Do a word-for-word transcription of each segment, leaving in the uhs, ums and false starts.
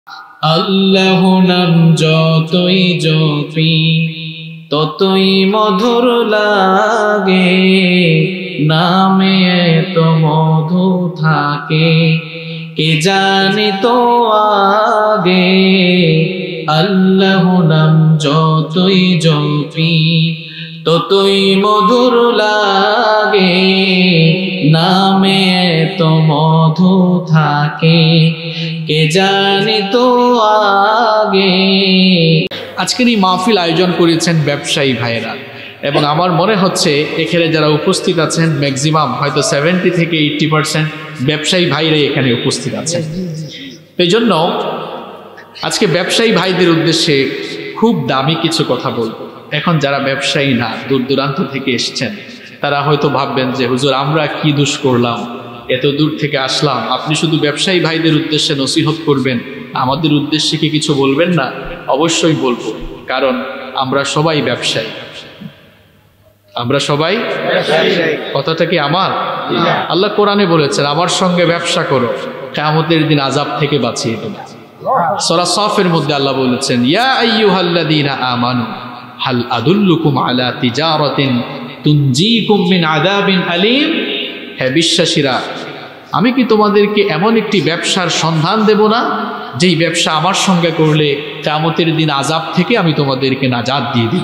আল্লাহ নাম যতই জপি ততই মধুর লাগে, নামে এত মধু থাকে কে জানে তো আগে। আল্লাহ নাম যতই জপি ততই মধুর লাগে, নামে এত মধু থাকে কে জানে তো আগে। আজকের এই মাহফিল আয়োজন করেছেন ব্যবসায়ী ভাইয়েরা, এবং আমার মনে হচ্ছে এখানে যারা উপস্থিত আছেন ম্যাক্সিমাম হয়তো সেভেন্টি থেকে এইট্টি পার্সেন্ট ব্যবসায়ী ভাইরাই এখানে উপস্থিত আছেন। এই জন্য আজকে ব্যবসায়ী ভাইদের উদ্দেশ্যে খুব দামি কিছু কথা বলবো। এখন যারা ব্যবসায়ী না, দূর দূরান্ত থেকে এসছেন, তারা হয়তো ভাববেন যে হুজুর আমরা কি দোষ করলাম, এত দূর থেকে আসলাম, আপনি শুধু ব্যবসায়ী ভাইদের উদ্দেশ্যে নসিহত করবেন, আমাদের উদ্দেশ্যে কি কিছু বলবেন না? অবশ্যই বলবো, কারণ আমরা সবাই ব্যবসায়ী। আমরা সবাই কথাটা কি আমার? আল্লাহ কোরআনে বলেছেন আমার সঙ্গে ব্যবসা করো, কিয়ামতের দিন আযাব থেকে বাঁচিয়ে দেব। সূরা সাফের মধ্যে আল্লাহ বলেছেন ইয়া আইয়ুহাল্লাযীনা আমানু হাল আদুল্লুকুম আলা তিজারাতিন তুনজিকুম মিন আযাবিন আলীম। হে বিশ্বাসীরা, আমি কি তোমাদেরকে এমন একটি ব্যবসার সন্ধান দেব না যেই ব্যবসা আমার সঙ্গে করলে কিয়ামতের দিন আযাব থেকে আমি তোমাদেরকে নাজাত দিয়ে দিব।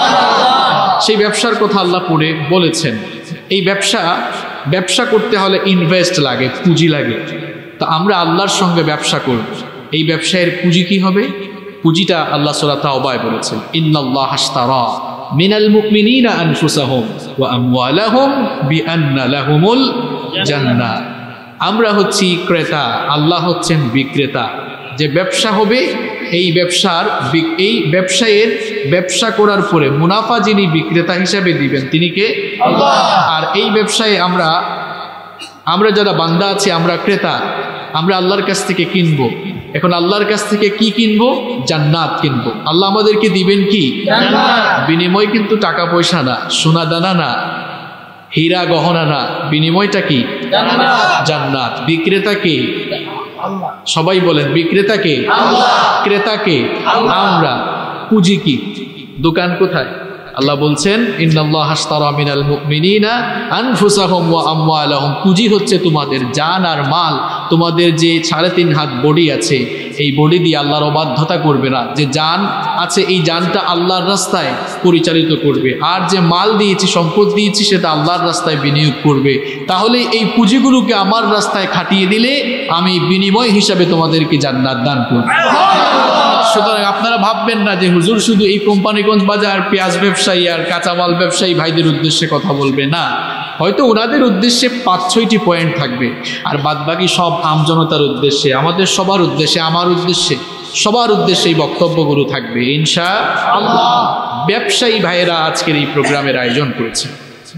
সেই ব্যবসার কথা আল্লাহ পড়ে বলেছেন। এই ব্যবসা ব্যবসা করতে হলে ইনভেস্ট লাগে, পুঁজি লাগে। তো আমরা আল্লাহর সঙ্গে ব্যবসা করব, এই ব্যবসায়ের পুঁজি কি হবে? পুঁজিটা আল্লাহ সূরা তাওবায় বলেছেন ইন্নাল্লাহা আশতারা মিনাল মুমিনিনা আনফুসাহুম ওয়া আমওয়ালাহুম বিআন্না লাহুমুল জান্নাহ। আমরা হচ্ছি ক্রেতা, আল্লাহ হচ্ছেন বিক্রেতা। যে ব্যবসা হবে এই ব্যবসার এই ব্যবসায়ের ব্যবসা করার পরে মুনাফা যিনি বিক্রেতা হিসাবে দিবেন তিনি কে? আল্লাহ। আর এই ব্যবসায়ে আমরা আমরা যারা বান্দা আছি আমরা ক্রেতা, আমরা আল্লাহর কাছ থেকে কিনবো। এখন আল্লাহর কাছ থেকে কি কিনবো? জান্নাত কিনবো। আল্লাহ আমাদেরকে দিবেন কি? জান্নাত। বিনিময় কিন্তু টাকা পয়সা না, সোনা দানা না, হীরা গহনা না, বিনিময়টা কি? জান্নাত। জান্নাত। বিক্রেতা কে? আল্লাহ। সবাই বলেন বিক্রেতা কে? আল্লাহ। ক্রেতা কে? আমরা। পুঁজি কি? দোকান কোথায়? আল্লাহ বলছেন ইন্নাল্লাহা আশতারা মিনাল মুমিনিনা আনফুসাহুম ওয়া আমওয়ালাহুম। পুঁজি হচ্ছে তোমাদের জান আর মাল। তোমাদের যে সাড়ে তিন হাত বডি আছে, এই বডি দিয়ে আল্লাহর অবাধ্যতা করবে না। যে জান আছে এই জানটা আল্লাহর রাস্তায় পরিচালিত করবে, আর যে মাল দিয়েছি, সম্পদ দিয়েছি, সেটা আল্লাহর রাস্তায় বিনিয়োগ করবে। তাহলে এই পুঁজিগুলোকে আমার রাস্তায় খাটিয়ে দিলে আমি বিনিময় হিসাবে তোমাদেরকে জান্নাত দান করব। সুতরাং আপনারা ভাববেন না যে হুজুর শুধু এই কোম্পানিগঞ্জ বাজার পেঁয়াজ ব্যবসায়ী আর কাঁচামাল ব্যবসায়ী ভাইদের উদ্দেশ্যে কথা বলবে না। হয়তো ওনাদের উদ্দেশ্যে পাঁচ ছয়টি পয়েন্ট থাকবে, আর বাদবাকি সব আমজনতার উদ্দেশ্যে, আমাদের সবার উদ্দেশ্যে, আমার উদ্দেশ্যে, সবার উদ্দেশ্যে এই বক্তব্যগুলো থাকবে ইনশাআল্লাহ। ব্যবসায়ী ভাইয়েরা আজকের এই প্রোগ্রামের আয়োজন করেছে।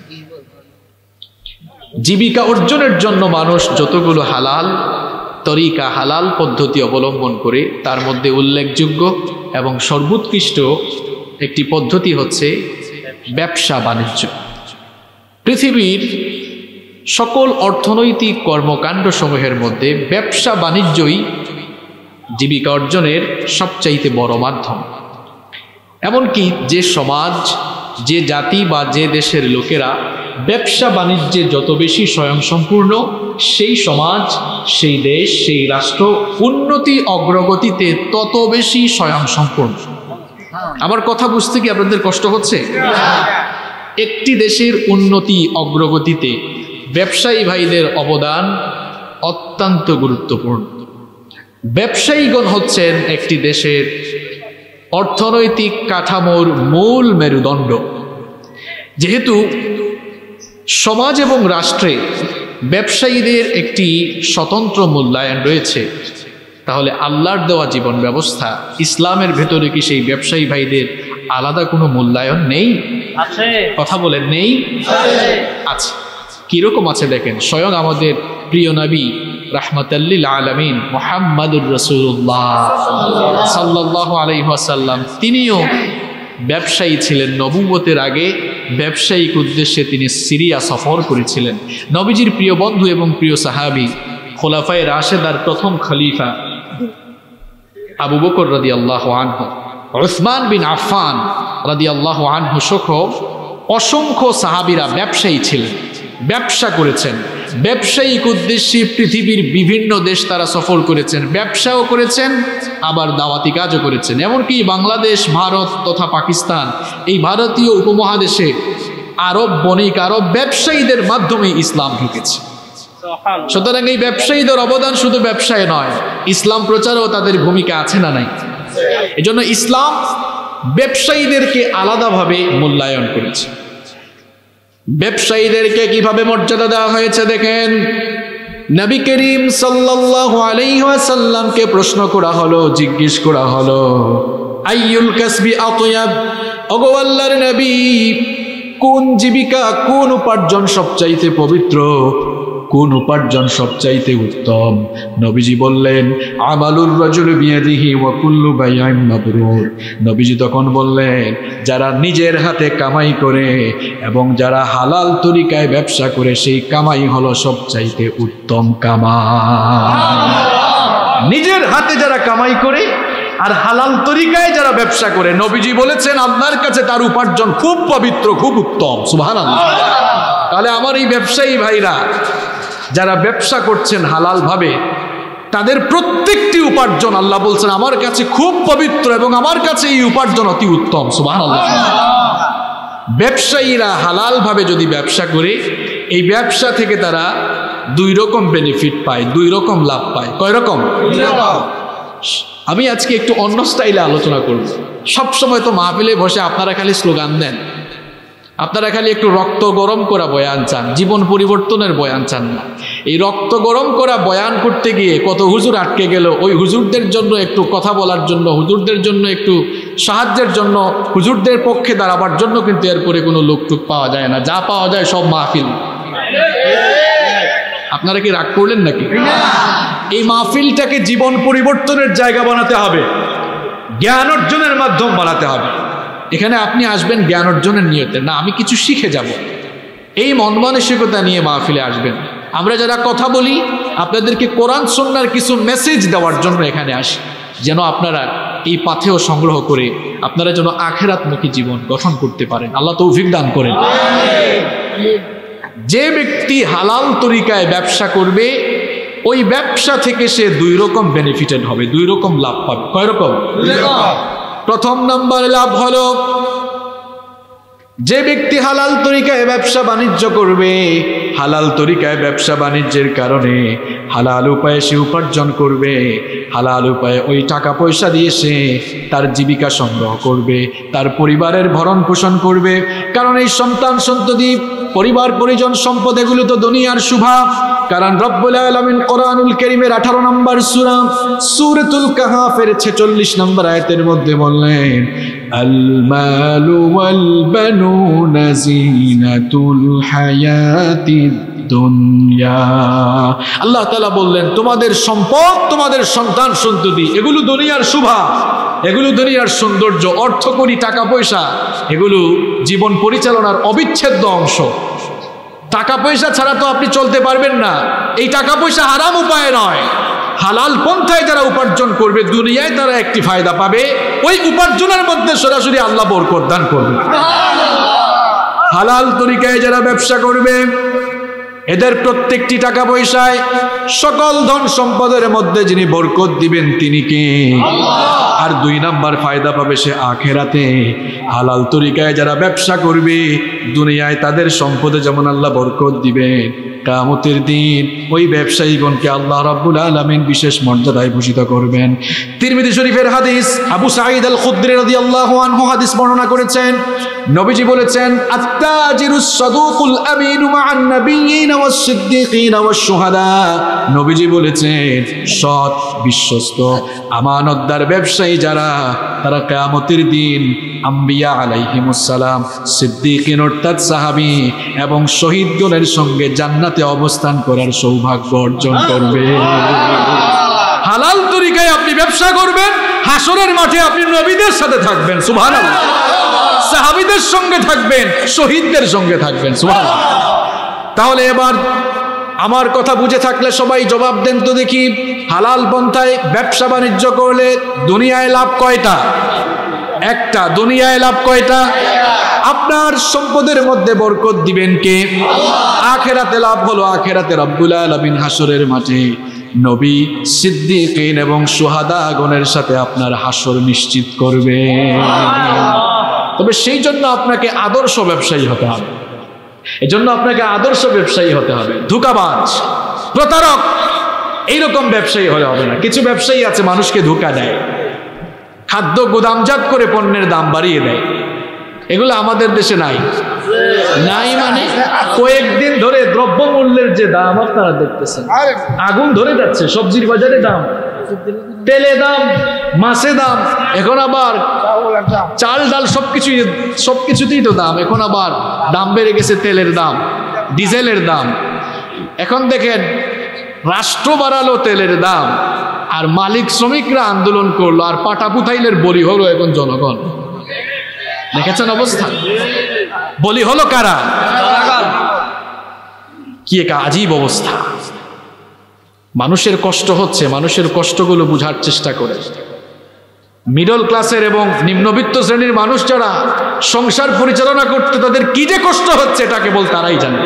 জীবিকা অর্জনের জন্য মানুষ যতগুলো হালাল তরিকা, হালাল পদ্ধতি অবলম্বন করে, তার মধ্যে উল্লেখযোগ্য এবং সর্বোৎকৃষ্ট একটি পদ্ধতি হচ্ছে ব্যবসা বাণিজ্য। পৃথিবীর সকল অর্থনৈতিক কর্মকাণ্ড সমূহের মধ্যে ব্যবসা বাণিজ্যই জীবিকা অর্জনের সবচাইতে বড় মাধ্যম। এমনকি যে সমাজ, যে জাতি বা যে দেশের লোকেরা ব্যবসা বাণিজ্যে যত বেশি স্বয়ংসম্পূর্ণ, সেই সমাজ, সেই দেশ, সেই রাষ্ট্র উন্নতি অগ্রগতিতে তত বেশি স্বয়ংসম্পূর্ণ। আমার কথা বুঝতে কি আপনাদের কষ্ট হচ্ছে? একটি দেশের উন্নতি অগ্রগতিতে ব্যবসায়ী ভাইদের অবদান অত্যন্ত গুরুত্বপূর্ণ। ব্যবসায়ীগণ হচ্ছেন একটি দেশের অর্থনৈতিক কাঠামোর মূল মেরুদণ্ড। যেহেতু সমাজ এবং রাষ্ট্রে ব্যবসায়ীদের একটি স্বতন্ত্র মূল্যায়ন রয়েছে, তাহলে আল্লাহর দেওয়া জীবন ব্যবস্থা, ইসলামের ভেতরে কি সেই ব্যবসায়ী ভাইদের আলাদা কোনো মূল্যায়ন নেই? আছে। কথা বলেন নেই? আছে। কিরকম আছে দেখেন, স্বয়ং আমাদের প্রিয় নবী রাহমাতাল্লিল আলামিন মুহাম্মাদুর রাসূলুল্লাহ সাল্লাল্লাহু আলাইহি ওয়াসাল্লাম, তিনিও ব্যবসায়ী ছিলেন। নবুয়তের আগে ব্যবসায়িক উদ্দেশ্যে তিনি সিরিয়া সফর করেছিলেন। নবীজির প্রিয় বন্ধু এবং প্রিয় সাহাবী খোলাফায়ে রাশেদার প্রথম খলিফা আবু বকর রাদিয়াল্লাহু আনহু, উসমান বিন আফফান রাদিয়াল্লাহু আনহু সহ অসংখ্য সাহাবীরা ব্যবসায়ী ছিলেন, ব্যবসা করেছেন। ব্যবসায়িক উদ্দেশ্যে পৃথিবীর বিভিন্ন দেশ তারা সফর করেছেন, ব্যবসাও করেছেন, আবার দাওয়াতি কাজও করেছেন। এমনকি বাংলাদেশ, ভারত তথা পাকিস্তান, এই ভারতীয় উপমহাদেশে আরব বণিক, আরব ব্যবসায়ীদের মাধ্যমে ইসলাম ঢুকেছে। সুতরাং এই ব্যবসায়ীদের অবদান শুধু ব্যবসায় নয়, ইসলাম প্রচারেও তাদের ভূমিকা আছে না নাই? এজন্য ইসলাম ব্যবসায়ীদেরকে আলাদাভাবে মূল্যায়ন করেছে। ব্যবসায়ীদেরকে কিভাবে মর্যাদা দেওয়া হয়েছে দেখেন। নবী করিম সাল্লাল্লাহু আলাইহি ওয়াসাল্লামকে প্রশ্ন করা হলো, জিজ্ঞেস করা হলো, আইয়ুল কাসবি আতয়াব, ওগো আল্লাহর নবী, কোন জীবিকা, কোন উপার্জন সবচাইতে পবিত্র, কোন উপার্জন সবচাইতে উত্তম? নবীজি বললেন, আমালুর রাজুল বিয়াদিহি ওয়া কুল্লু বাই'in মাবরুর। নবীজি তখন বললেন, যারা নিজের হাতে কামাই করে এবং যারা হালাল তরিকায় ব্যবসা করে, সেই কামাই হলো সবচাইতে উত্তম কামাই। নিজের হাতে যারা কামাই করে আর হালাল তরিকায় যারা ব্যবসা করে, নবীজি বলেছেন আল্লাহর কাছে তার উপার্জন খুব পবিত্র, খুব উত্তম। সুবহানাল্লাহ। তাহলে আমার এই ব্যবসায়ী ভাইরা যারা ব্যবসা করছেন হালাল ভাবে, তাদের প্রত্যেকটি উপার্জন আল্লাহ বলছেন আমার কাছে খুব পবিত্র এবং আমার কাছে এই উপার্জন অতি উত্তম। সুবহানাল্লাহ। ব্যবসায়ীরা হালাল ভাবে যদি ব্যবসা করে, এই ব্যবসা থেকে তারা দুই রকম বেনিফিট পায়, দুই রকম লাভ পায়। কয় রকম? আমি আজকে একটু অন্য স্টাইলে আলোচনা করব। সবসময় তো মাহফিলে বসে আপনারা খালি স্লোগান দেন, আপনারা খালি একটু রক্ত গরম করা বয়ান চান, জীবন পরিবর্তনের বয়ান চান না। এই রক্ত গরম করা বয়ান করতে গিয়ে কত হুজুর আটকে গেল। ওই হুজুরদের জন্য একটু কথা বলার জন্য, হুজুরদের জন্য একটু সাহায্যের জন্য, হুজুরদের পক্ষে দাঁড়াবার জন্য কিন্তু এরপরে কোনো লোক টুক পাওয়া যায় না। যা পাওয়া যায় সব মাহফিল। আপনারা কি রাগ করলেন নাকি? এই মাহফিলটাকে জীবন পরিবর্তনের জায়গা বানাতে হবে, জ্ঞান অর্জনের মাধ্যম বানাতে হবে। এখানে আপনি আসবেন জ্ঞান অর্জনের নিয়তে না, আমি কিছু শিখে যাব, এই মন মানসিকতা নিয়ে মাহফিলে আসবেন। আমরা যারা কথা বলি, আপনাদেরকে কোরআন সুন্নাহর কিছু মেসেজ দেওয়ার জন্য এখানে আসি, যেন আপনারা এই পাথেও সংগ্রহ করে আপনারা যেন আখিরাতমুখী জীবন গঠন করতে পারেন। আল্লাহ তৌফিক দান করেন। যে ব্যক্তি হালাল তরিকায় ব্যবসা করবে, ওই ব্যবসা থেকে সে দুই রকম বেনিফিটেড হবে, দুই রকম লাভ পাবে। কয় রকম? প্রথম নাম্বার লাভ হলো, যে ব্যক্তি হালাল তরিকায় ব্যবসা বাণিজ্য করবে, হালাল তরিকায় ব্যবসা বাণিজ্যের কারণে হালাল উপায়ে সে উপার্জন করবে, হালাল উপায়ে ওই টাকা পয়সা দিয়ে সে তার জীবিকা সংগ্রহ করবে, তার পরিবারের ভরণ পোষণ করবে। কারণ এই সন্তান সন্ততি, পরিবার পরিজন, সম্পদ, এগুলো তো দুনিয়ার শুভা। কারণ রব্বুল আলামিন কোরআনুল কারীমের আঠারো নম্বর সূরা সূরাতুল কাহফের ছেচল্লিশ নম্বর আয়াতের মধ্যে বললেন, আল মালু ওয়াল বানুনা যিনাতুল হায়াতিদ দুনিয়া। আল্লাহ তাআলা বললেন, তোমাদের সম্পদ, তোমাদের সন্তান সন্ততি, এগুলো দুনিয়ার শোভা, এগুলো দুনিয়ার সৌন্দর্য। অর্থ করি, টাকা পয়সা, এগুলো জীবন পরিচালনার অবিচ্ছেদ্য অংশ। টাকা পয়সা ছাড়া তো আপনি চলতে পারবেন না। এই টাকা পয়সা হারাম উপায়ে নয়, হালাল পন্থায় যারা উপার্জন করবে, দুনিয়ায় তারা একটি ফায়দা পাবে, ওই উপার্জনের মধ্যে সরাসরি আল্লাহ বরকত দান করবে। হালাল তরিকায় যারা ব্যবসা করবে, এদের প্রত্যেকটি টাকা পয়সায়, সকল ধন সম্পদের মধ্যে যিনি বরকত দিবেন তিনি কে? আর দুই নাম্বার ফায়দা পাবে সে আখেরাতে। হালাল তরিকায় যারা ব্যবসা করবে, দুনিয়ায় তাদের সম্পদে যেমন আল্লাহ বরকত দিবেন, কিয়ামতের দিন ওই ব্যবসায়ীগণকে আল্লাহ রাব্বুল আলামিন বিশেষ মর্যাদায় ভূষিত করবেন। তিরমিজি শরীফের হাদিস, আবু সাঈদ আল খুদরি রাদিয়াল্লাহু আনহু হাদিস বর্ণনা করেছেন। নবীজি বলেছেন, আত-তাজিরুস সাদুকুল আমিনু মা'আন নাবিয়্যিনা ওয়াস সিদ্দীকিনা ওয়াস শুহাদা। নবীজি বলেছেন, সৎ, বিশ্বস্ত, আমানতদার ব্যবসায়ী যারা, তারা কিয়ামতের দিন আম্বিয়া আলাইহিমুস সালাম, সিদ্দীকিন অর্থাৎ সাহাবী এবং শহীদগণের সঙ্গে জান্নাতে অবস্থান করার সৌভাগ্য অর্জন করবে। হালাল তরিকায় আপনি ব্যবসা করবেন, হাসরের মাঠে আপনি নবীদের সাথে থাকবেন, সুবহানাল্লাহ, সাহাবীদের সঙ্গে থাকবেন, শহীদদের সঙ্গে থাকবেন, সুবহানাল্লাহ। তাহলে এবার আমার কথা বুঝে থাকলে সবাই জবাব দেন তো দেখি, হালাল পন্থায় ব্যবসা বাণিজ্য করলে দুনিয়ায় লাভ কয়টা? একটা। দুনিয়ায় লাভ কয়টা? আপনার সম্পদের মধ্যে বরকত দিবেন কে? আখিরাতে লাভ হলো, আখিরাতে রব্বুল আলামিন হাসরের মাঠে নবী, সিদ্দিকিন এবং শুহাদাগণের সাথে আপনার হাসর নিশ্চিত করবে। তবে সেই জন্য আপনাকে আদর্শ ব্যবসায়ী হতে হবে। এজন্য আপনাকে আদর্শ ব্যবসায়ী হতে হবে। ধোঁকাবাজ, প্রতারক এইরকম ব্যবসায়ী হলে হবে না। কিছু ব্যবসায়ী আছে মানুষকে ধোঁকা দেয়, খাদ্য গুদামজাত করে পণ্যের দাম বাড়িয়ে দেয়। এগুলো আমাদের দেশে নাই। নাই মানে কয়েকদিন ধরে দ্রব্যমূল্যের যে দাম আপনারা দেখতেছেন, আগুন ধরে যাচ্ছে। সবজির বাজারে দাম, তেলে দাম, মাছে দাম, এখন আবার চাল ডাল সবকিছু সবকিছুতেই তো দাম। এখন আবার দাম বেড়ে গেছে তেলের দাম, ডিজেলের দাম। এখন দেখেন রাষ্ট্র বাড়ালো তেলের দাম, আর মালিক শ্রমিকরা আন্দোলন করলো, আর পাটা পুথাইলের বলি হলো এখন জনগণ। দেখেছেন অবস্থা? বলি হলো কারা? কি এক আজীব অবস্থা। মানুষের কষ্ট হচ্ছে, মানুষের কষ্টগুলো বুঝার চেষ্টা করে। মিডল ক্লাসের এবং নিম্নবিত্ত শ্রেণীর মানুষ যারা সংসার পরিচালনা করতে, তাদের কি যে কষ্ট হচ্ছে এটা কেবল তারাই জানে।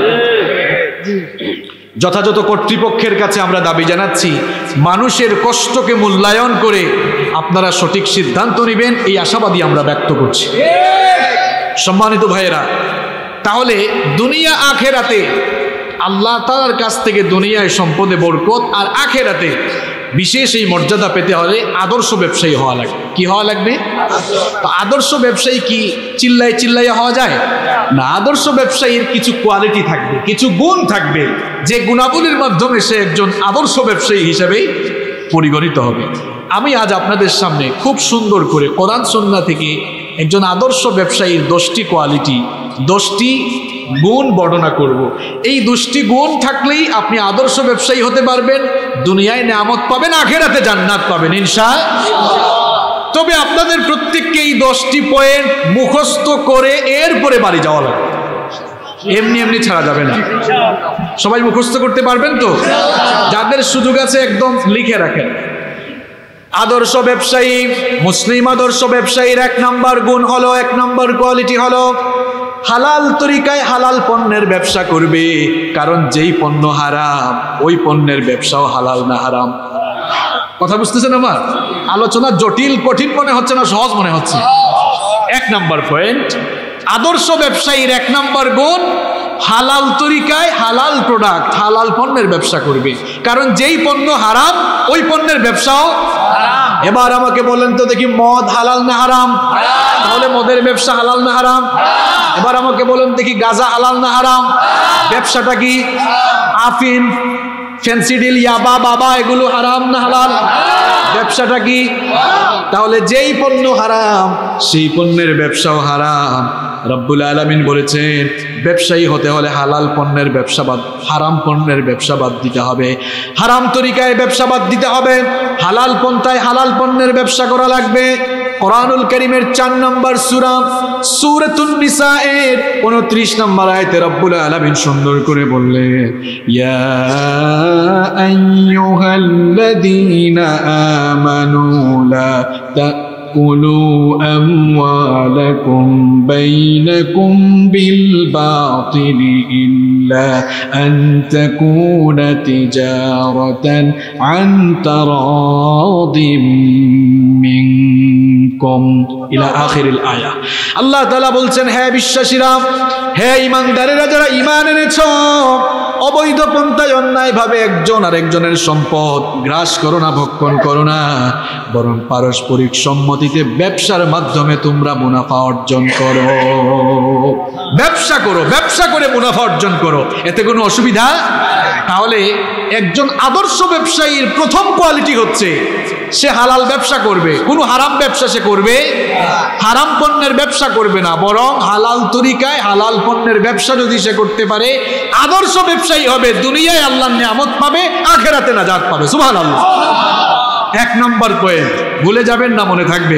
যথাযথ কর্তৃপক্ষের কাছে আমরা দাবি জানাচ্ছি, মানুষের কষ্টকে মূল্যায়ন করে আপনারা সঠিক সিদ্ধান্ত নেবেন, এই আশাবাদী আমরা ব্যক্ত করছি। সম্মানিত ভাইয়েরা, তাহলে দুনিয়া আখেরাতে আল্লাহ তাআলার কাছ থেকে দুনিয়ায় সম্পদে বরকত, আর আখেরাতে বিশেষ এই মর্যাদা পেতে হলে আদর্শ ব্যবসায়ী হওয়া লাগবে। কি হওয়া লাগবে? আদর্শ ব্যবসায়ী কি চিল্লাই চিল্লাই হওয়া যায় না। আদর্শ ব্যবসায়ীর কিছু কোয়ালিটি থাকবে, কিছু গুণ থাকবে, যে গুণাবলীর মাধ্যমে সে একজন আদর্শ ব্যবসায়ী হিসেবে পরিগণিত হবে। আমি আজ আপনাদের সামনে খুব সুন্দর করে কোরআন সুন্নাহ থেকে একজন আদর্শ ব্যবসায়ীর দশটি কোয়ালিটি, দশটি গুণ বর্ণনা করব। এই দশটি গুণ থাকলেই আপনি আদর্শ ব্যবসায়ী হতে পারবেন, দুনিয়ায় নিয়ামত পাবেন, আখিরাতে জান্নাত পাবেন ইনশাআল্লাহ। তবে আপনাদের প্রত্যেককে এই দশটি পয়েন্ট মুখস্থ করে এরপরে বাড়ি যাওয়া লাগবে, এমনি এমনি ছাড়া যাবে না। সবাই মুখস্থ করতে পারবেন তো? যাদের সুযোগ আছে একদম লিখে রাখেন। আদর্শ ব্যবসায়ী, মুসলিম আদর্শ ব্যবসায়ীর এক নম্বর গুণ হলো, এক নম্বর কোয়ালিটি হলো হালাল তরিকায় হালাল পণ্যের ব্যবসা করবে। কারণ যেই পণ্য হারাম, ওই পণ্যের ব্যবসাও হালাল না হারাম। কথা বুঝতেছেন আমার? আলোচনা জটিল কঠিন মনে হচ্ছে না, সহজ মনে হচ্ছে? এক নম্বর পয়েন্ট, আদর্শ ব্যবসায়ীর এক নম্বর গুণ হালাল তরিকায় হালাল প্রোডাক্ট, হালাল পণ্যের ব্যবসা করবে। কারণ যেই পণ্য হারাম, ওই পণ্যের ব্যবসাও হারাম। এবার আমাকে বলেন তো দেখি, মদ হালাল না হারাম? তাহলে মদের ব্যবসা হালাল না হারাম? এবার আমাকে বলেন দেখি, গাঁজা হালাল না হারাম? ব্যবসাটা কি? আফিন, ফেন্সিডিল, ইয়াবা, বাবা এগুলো হারাম না হালাল? ব্যবসাটা কি? তাহলে যেই পণ্য হারাম, সেই পণ্যের ব্যবসাও হারাম। রব্বুল আলামিন বলেছেন, ব্যবসায়ী হতে হলে হালাল পণ্যের ব্যবসা বাদ, হারাম পণ্যের ব্যবসা বাদ দিতে হবে, হারাম তরিকায় ব্যবসা বাদ দিতে হবে, হালাল পন্থায় হালাল পণ্যের ব্যবসা করা লাগবে। কোরআনুল কারীমের চার নম্বর সূরা সূরাতুন নিসা এর উনত্রিশ নম্বর আয়াতে রব্বুল আলামিন সুন্দর করে বললেন, ইয়া আইয়ুহাল্লাযীনা আমানু লা تأكلوا أموالكم بينكم بالباطل إلا أن تكون تجارة عن تراض منكم إلى آخر الآية। আল্লাহ তাআলা বলছেন, হে বিশ্বাসীরা, হে ঈমানদারেরা যারা ঈমান এনেছো, অবৈধ পন্থায় অন্যায়ভাবে একজন আরেকজনের সম্পদ গ্রাস করো না, ভক্ষণ করো না, বরং পারস্পরিক সম্মতিতে ব্যবসার মাধ্যমে তোমরা মুনাফা অর্জন করো। ব্যবসা করো, ব্যবসা করে মুনাফা অর্জন করো, এতে কোনো অসুবিধা? তাহলে একজন আদর্শ ব্যবসায়ীর প্রথম কোয়ালিটি হচ্ছে সে হালাল ব্যবসা করবে, কোনো হারাম ব্যবসা সে করবে, হারাম পণ্যের ব্যবসা করবে না, বরং হালাল তরিকায় হালাল পণ্যের ব্যবসা যদি সে করতে পারে, আদর্শ ব্যবসায়ী হবে, দুনিয়ায় আল্লাহর নিয়ামত পাবে, আখিরাতে নাজাত পাবে। সুবহানাল্লাহ। এক নম্বর পয়েন্ট ভুলে যাবেন না, মনে থাকবে?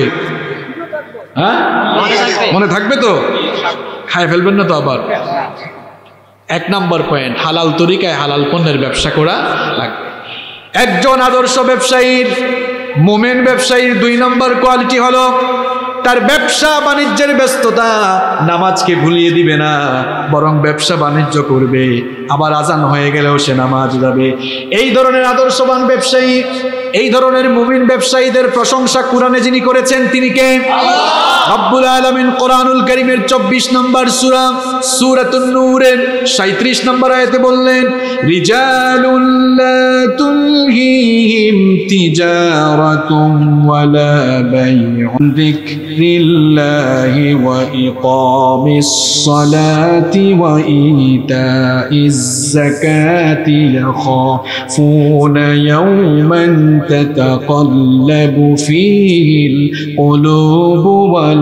হ্যাঁ, মনে থাকবে তো? খায় ফেলবেন না তো আবার? এক নম্বর পয়েন্ট, হালাল তরিকায় হালাল পণ্যের ব্যবসা করা লাগবে। একজন আদর্শ ব্যবসায়ীর, মুমিন ব্যবসায়ীর দুই নম্বর কোয়ালিটি হলো তার ব্যবসা বাণিজ্যের ব্যস্ততা নামাজকে ভুলিয়ে দিবে না, বরং ব্যবসা বাণিজ্য করবে, আবার আজান হয়ে গেলেও সে নামাজ যাবে। এই ধরনের আদর্শবান ব্যবসায়ী, এই ধরনের মুমিন ব্যবসায়ীদের প্রশংসা কুরআনে যিনি করেছেন তিনি কে? রব্বুল আলামিন কোরআনুল কারীমের চব্বিশ নম্বর সূরা সূরাতুন নূরের সাঁইত্রিশ নম্বর আয়াতে বললেন, রিজালুল লা তুলহিহিম তিজারাতুন ওয়ালা বাইউন যিকরিল্লাহি ওয়া ইকামিস সালাতি ওয়া ইতাইজ যাকাতি ইয়াখাফুনা ইয়াওমান তাতাকাল্লাবু ফীহিল কুলুবু ওয়াল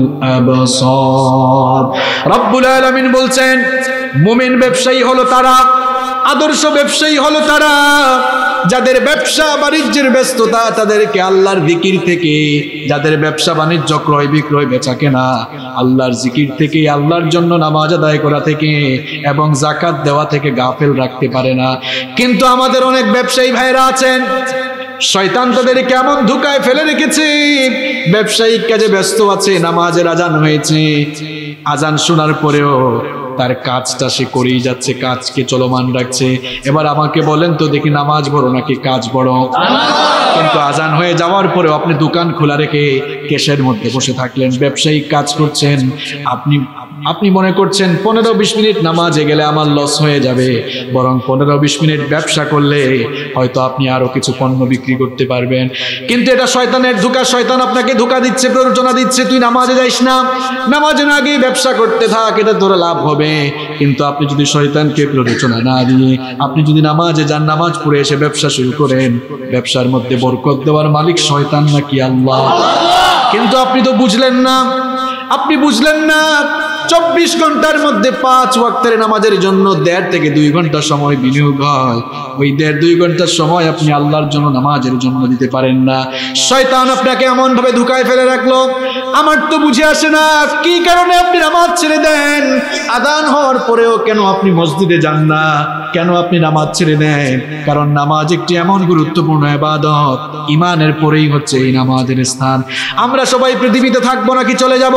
আবসার। রব্বুল আলামিন বলছেন মুমিন ব্যবসায়ী হলো তারা, আদর্শ ব্যবসায়ী হলো তারা যাদের ব্যবসা বাণিজ্যের ব্যস্ততা তাদেরকে আল্লাহর জিকির থেকে, যাদের ব্যবসা বাণিজ্য ক্রয় বিক্রয় বেচা কেনা আল্লাহর জিকির থেকে, আল্লাহর জন্য নামাজ আদায় করা থেকে এবং যাকাত দেওয়া থেকে গাফেল রাখতে পারে না। কিন্তু আমাদের অনেক ব্যবসায়ী ভাইরা আছেন, শয়তান তাদের কেমন ধোঁকায় ফেলে রেখেছে, ব্যবসায়িক কাজে ব্যস্ত আছে, নামাজের আজান হয়েছে, আজান শোনার পরেও তার কাজটা সে করেই যাচ্ছে, কাজকে চলমান রাখছে। এবার আমাকে বলেন তো দেখি, নামাজ বড় নাকি কাজ বড়? কিন্তু আজান হয়ে যাওয়ার পরেও আপনি দোকান খোলা রেখে কেশের মধ্যে বসে থাকলেন, ব্যবসায়িক কাজ করছেন, আপনি আপনি মনে করছেন পনেরো বিশ মিনিট নামাজে গেলে আমার লস হয়ে যাবে, বরং পনেরো বিশ মিনিট ব্যবসা করলে হয়তো আপনি আরো কিছু পণ্য বিক্রি করতে পারবেন। কিন্তু এটা শয়তানের ধোঁকা, শয়তান আপনাকে ধোঁকা দিচ্ছে, প্ররোচনা দিচ্ছে, তুই নামাজে যাইস না, নামাজে না গিয়ে ব্যবসা করতে থাক, এটা তোর লাভ হবে। কিন্তু আপনি যদি শয়তানকে প্ররোচনা না দিয়ে আপনি যদি নামাজে যান, নামাজ পড়ে এসে ব্যবসা শুরু করেন, ব্যবসার মধ্যে বরকত দেওয়ার মালিক শয়তান নাকি আল্লাহ? কিন্তু আপনি তো বুঝলেন না, আপনি বুঝলেন না চব্বিশ ঘন্টার মধ্যে পাঁচ ওয়াক্তের নামাজের জন্য দেড় থেকে দুই ঘন্টা সময় বিনিয়োগ হয়, ওই দেড় দুই ঘন্টার সময় আপনি আল্লাহর জন্য নামাজের জন্য দিতে পারেন না। শয়তান আপনাকে এমন ভাবে ধোঁকায় ফেলে রাখলো, আমার তো বুঝে আসে না কি কারণে আপনি নামাজ ছেড়ে দেন, আযান হওয়ার পরেও কেন আপনি মসজিদে যান না, কেন আপনি নামাজ ছেড়ে দেন? কারণ নামাজ একটি এমন গুরুত্বপূর্ণ ইবাদত, ঈমানের পরেই হচ্ছে এই নামাজের স্থান। আমরা সবাই পৃথিবীতে থাকবো নাকি চলে যাব?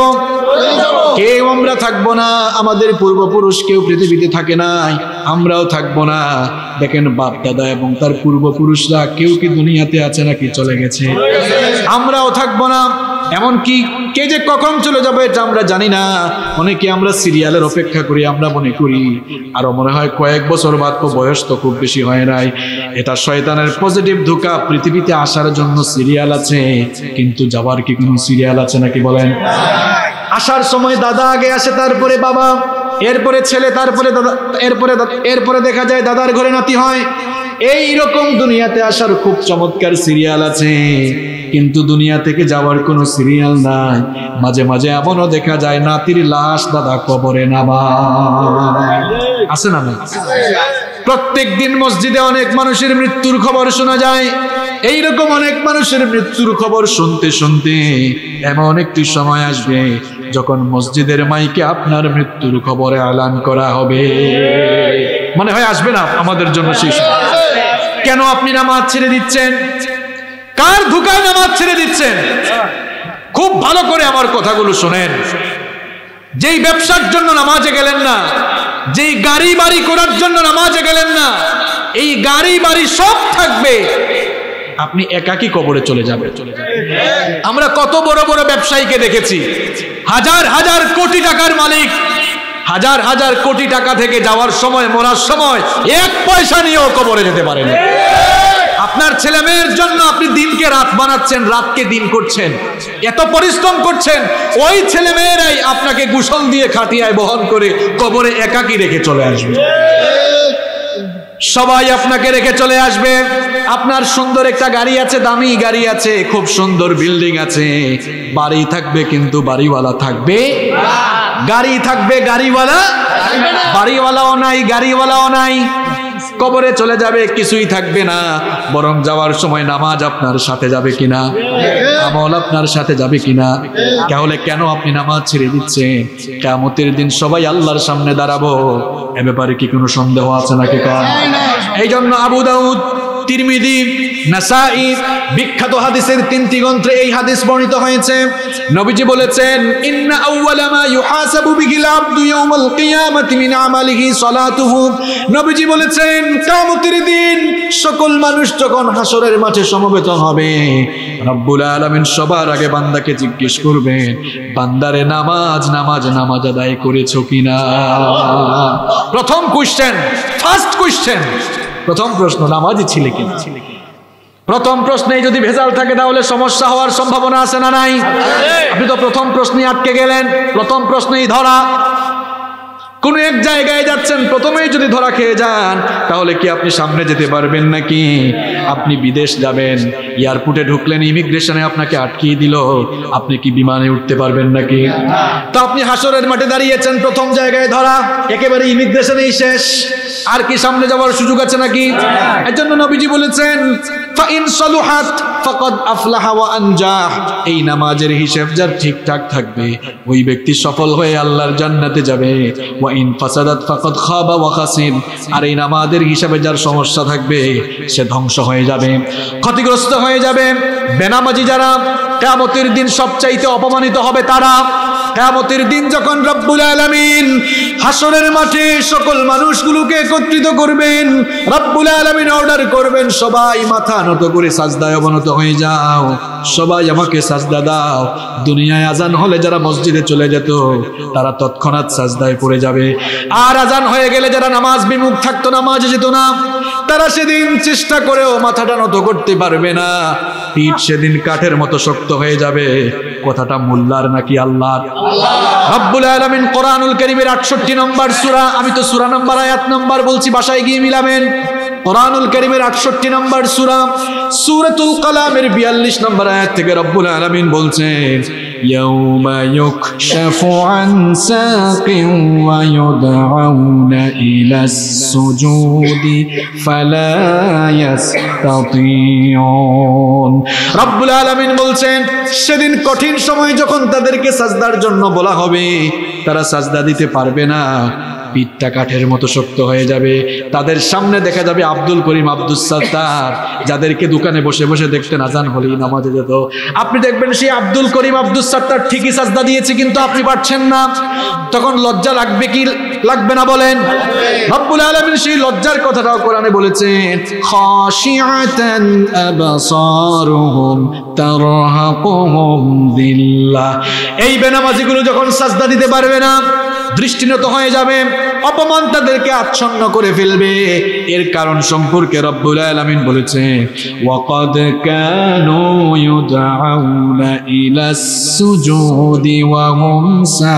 কেউ আমরা থাকবো না, আমাদের পূর্বপুরুষ কেউ পৃথিবীতে থাকে নাই, আমরাও থাকবো না। দেখেন বাপ দাদা এবং তার পূর্বপুরুষরা কেউ কি দুনিয়াতে আছে নাকি চলে গেছে? আমরাও থাকবো না, এমনকি কে যে কখন চলে যাবে এটা আমরা জানি না। অনেকে আমরা সিরিয়ালের অপেক্ষা করি, আমরা মনে করি আরো মনে হয় কয়েক বছর বাদ, বয়স তো খুব বেশি হয় নাই। এটা শয়তানের পজিটিভ ধোঁকা। পৃথিবীতে আসার জন্য সিরিয়াল আছে, কিন্তু যাওয়ার কি কোনো সিরিয়াল আছে নাকি বলেন? আসার সময় দাদা আগে আসে, তারপরে বাবা, এরপরে ছেলে, তারপরে দাদা, এরপরে এরপরে দেখা যায় দাদার ঘরে নাতি হয়। এই রকম দুনিয়াতে আসার খুব চমৎকার সিরিয়াল আছে, কিন্তু দুনিয়া থেকে যাওয়ার কোনো সিরিয়াল নাই। মাঝে মাঝে এমনও দেখা যায় নাতির লাশ দাদা কবরে নামায়, আছে না? প্রত্যেক দিন মসজিদে অনেক মানুষের মৃত্যুর খবর শোনা যায়। এইরকম অনেক মানুষের মৃত্যুর খবর শুনতে শুনতে এমন একটি সময় আসবে যখন মসজিদের মাইকে আপনার মৃত্যুর খবরে এলান করা হবে। মনে হয় আসবে না আমাদের জন্য সেই সময়। কেন আপনি নামাজ ছেড়ে দিচ্ছেন? কার ধোঁকায় নামাজ ছেড়ে দিচ্ছেন? খুব ভালো করে আমার কথাগুলো শোনেন। যেই ব্যবসার জন্য নামাজে গেলেন না, যেই গাড়ি বাড়ি করার জন্য নামাজে গেলেন না, এই গাড়ি বাড়ি সব থাকবে, আপনি একাকী কবরে চলে যাবে। আমরা কত বড় বড় ব্যবসায়ীকে দেখেছি, হাজার হাজার কোটি টাকার মালিক, হাজার হাজার কোটি টাকা থেকে যাওয়ার সময়, মরার সময় এক পয়সা নিয়েও কবরে যেতে পারেন। আপনার ছেলে মেয়ের জন্য আপনি দিনকে রাত বানাচ্ছেন, রাতকে দিন করছেন, এত পরিশ্রম করছেন, ওই ছেলে মেয়েরাই আপনাকে গোসল দিয়ে খাটিয়ায় বহন করে কবরে একাকী রেখে চলে আসবে। সবাই আপনাকে রেখে চলে আসবে। আপনার সুন্দর একটা গাড়ি আছে, দামি গাড়ি আছে, খুব সুন্দর বিল্ডিং আছে, বাড়ি থাকবে কিন্তু বাড়িওয়ালা থাকবে, গাড়ি থাকবে গাড়িওয়ালা, বাড়িওয়ালাও নাই, গাড়িওয়ালাও নাই। কবরে চলে যাবে, কিছুই থাকবে না, বরং যাওয়ার সময় নামাজ আপনার সাথে যাবে কিনা, আমল আপনার সাথে যাবে কিনা। তাহলে কেন আপনি নামাজ ছেড়ে দিচ্ছেন? কিয়ামতের দিন সবাই আল্লাহর সামনে দাঁড়াবো, এ ব্যাপারে কি কোনো সন্দেহ আছে নাকি? এই জন্য আবু দাউদ, তিরমিজি, নাসাই বিখ্যাত হাদিসের তিনটি গ্রন্থে এই হাদিস বর্ণিত হয়েছে। নবীজি বলেছেন, ইন্না আউওয়ালা মা ইউহাসাবু বিহিল আবদু ইয়াউমাল কিয়ামাতি মিন আমালিহি সালাতুহু। নবীজি বলেছেন, কিয়ামতের দিন সকল মানুষ যখন হাসরের মাঠে সমবেত হবে, রব্বুল আলামিন সবার আগে বান্দাকে জিজ্ঞেস করবেন, বান্দারে নামাজ নামাজ নামাজ আদায় করেছো কিনা। প্রথম কোশ্চেন, ফার্স্ট কোশ্চেন, প্রথম প্রশ্ন, নামাজই ছিলে কিনা। প্রথম প্রশ্নেই যদি ভেজাল থাকে তাহলে সমস্যা হওয়ার সম্ভাবনা আছে না নাই? আপনি তো প্রথম প্রশ্নেই আটকে গেলেন, প্রথম প্রশ্নেই ধরা। কোন এক জায়গায় যাচ্ছেন, প্রথমেই যদি ধরা খেয়ে যান তাহলে কি আপনি সামনে যেতে পারবেন নাকি? আপনি বিদেশ যাবেন, এয়ারপোর্টে ঢুকলেন, ইমিগ্রেশনে আপনাকে আটকিয়ে দিল, আপনি কি বিমানে উঠতে পারবেন নাকি? তো আপনি হাসরের মাঠে দাঁড়িয়েছেন, প্রথম জায়গায় ধরা, একেবারে ইমিগ্রেশনেই শেষ, আর কি সামনে যাওয়ার সুযোগ আছে নাকি? এর জন্য নবীজি বলেছেন, ফাইন সালুহাত ফাকাদ আফলাহা ওয়া আনজাহ। এই নামাজের হিসাব যার ঠিকঠাক থাকবে ওই ব্যক্তি সফল হয়ে আল্লাহর জান্নাতে যাবে। ওয়া ইন ফাসাদাত ফাকাদ খাবা ওয়া খাসির। আর এই নামাজের হিসাবে যার সমস্যা থাকবে সে ধ্বংস হয়ে যাবে, ক্ষতিগ্রস্ত হয়ে যাবে। বেনামাজি যারা, কিয়ামতের দিন সবচাইতে অপমানিত হবে তারা। কিয়ামতের দিন যখন রব্বুল আলামিন হাসরের মাঠে সকল মানুষগুলোকে একত্রিত করবেন, রব্বুল আলামিন অর্ডার করবেন, সবাই মাথা নত করে সাজদায় অবনত হয়ে যাও, সবাই আমাকে সাজদা দাও। দুনিয়ায় আজান হলে যারা মসজিদে চলে যেত তারা তৎক্ষণাৎ সাজদায় পড়ে যাবে, আর আজান হয়ে গেলে যারা নামাজ বিমুখ থাকতো, নামাজে যেত না, তারা সেদিন চেষ্টা করেও মাথাটা নত করতে পারবে না। পিঠ সেদিন কাঠের মতো শক্ত হয়ে যাবে। কথাটা মোল্লার নাকি আল্লাহর? রব্বুল আলামিন কোরআনুল কারীমের আটষট্টি নম্বর সূরা, আমি তো সূরা নাম্বার আয়াত নাম্বার বলছি, বাসায় গিয়ে মিলাবেন। কোরআনুল কারীমের আটষট্টি নম্বর সূরা, সূরাতুল কালামের বিয়াল্লিশ নম্বর আয়াত থেকে রব্বুল আলামিন বলছেন, ইয়াউমা ইউকশাফু আন সাকিন ওয়া ইউদআউনা ইলাস সুজুদি ফালা ইস্তাতিউন। রব্বুল আলামিন বলছেন, সেদিন কঠিন সময় যখন তাদেরকে সাজদার জন্য বলা হবে, তারা সাজদা দিতে পারবে না, পিঠটা কাঠের মতো শক্ত হয়ে যাবে। তাদের সামনে দেখা যাবে আব্দুল করিম, আব্দুস সাত্তার, যাদেরকে দোকানে বসে বসে দেখতেন আজান হলেই নামাজে যেত। আপনি দেখবেন সেই আব্দুল করিম, আব্দুস সাত্তার ঠিকই সাজদা দিয়েছে, কিন্তু আপনি পারছেন না। তখন লজ্জা লাগবে কি লাগবে না বলেন? রব্বুল আলামিন সেই লজ্জার কথাটাও কোরআনে বলেছেন, খাশিআতান আবসারুহুম তারহাকুহুম যিল্লাহ। এই বেনামাজিগুলো যখন সাজদা দিতে পারবে না, দৃষ্টিনত হয়ে যাবে, অপমান তাদেরকে আচ্ছন্ন করে ফেলবে। এর কারণ সম্পর্কে রব্বুল আলামিন বলেছেন, ওয়াকাদ কানু ইউদআউনা ইলাস সুজুদি ওয়া হুম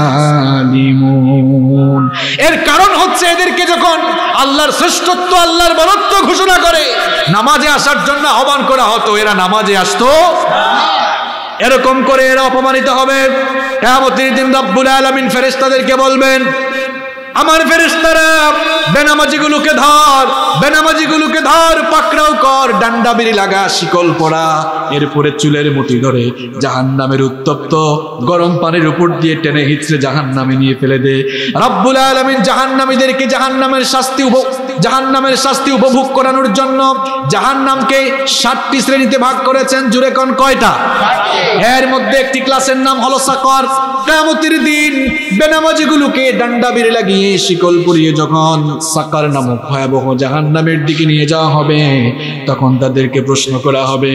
সালিমুন। এর কারণ হচ্ছে এদেরকে যখন আল্লাহর শ্রেষ্ঠত্ব, আল্লাহর বরত্ব ঘোষণা করে নামাজে আসার জন্য আহ্বান করা হতো, এরা নামাজে আসতো না। এরকম করে এরা অপমানিত হবে। কিয়ামতের দিন রব্বুল আলামিন ফেরেশতাদেরকে বলবেন, আমার ফেরেশতারা বেনামাজিগুলোকে ধর, বেনামাজিগুলোকে ধর, পাকড়াও কর, ডান্ডা বিড়ি লাগা, শিকল পড়া, এরপরে চুলের মুঠি ধরে জাহান্নামের উত্তপ্ত গরম পানির উপর দিয়ে টেনে হিচড়ে জাহান্নামে নিয়ে ফেলে দে। রব্বুল আলামিন জাহান্নামীদেরকে জাহান্নামের শাস্তি জাহান্নামের শাস্তি উপভোগ করানোর জন্য জাহান্নামকে ষাটটি শ্রেণীতে ভাগ করেছেন। জুড়ে কোন কয়টা? এর মধ্যে একটি ক্লাসের নাম হলো সাকর। কিয়ামতের দিন বেনামাজিগুলোকে ডান্ডা বিড়ি লাগিয়ে শিকল পরিয়ে যখন সাকর নামক ভয়াবহ জাহান্নামের দিকে নিয়ে যাওয়া হবে, তখন তাদেরকে প্রশ্ন করা হবে,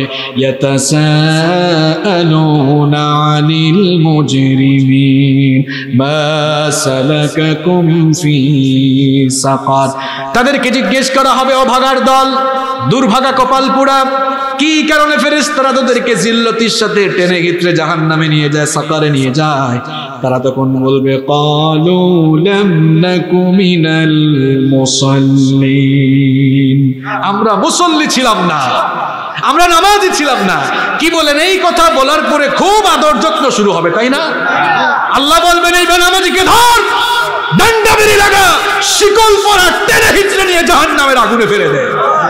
ইয়াতাসাআলুনা আনিল মুজরিমিন মা সালাকাকুম ফি সাকর। তাদেরকে জিজ্ঞেস করা হবে, ও ভাগার দল, দুর্ভাগা কপাল পোড়া, কি কারণে ফেরেশতারা তাদেরকে জিল্লতির সাথে টেনে হিচড়ে জাহান্নামে নিয়ে যায়, সাকারে নিয়ে যায়? তারা তখন বলবে, ক্বালু লাম নাকু মিনাল মুসাল্লিন, আমরা মুসল্লি ছিলাম না, আমরা নামাজি ছিলাম না। কি বলেন? এই কথা বলার পরে খুব আদর যত্ন শুরু হবে, তাই না? আল্লাহ বলবেন, এই বেনামাজিকে ধর, ডান্ডা বেরি লাগা শিকল পরা টেনে হিচড়ে নিয়ে জাহান্নামের আগুনে ফেলে দেয়।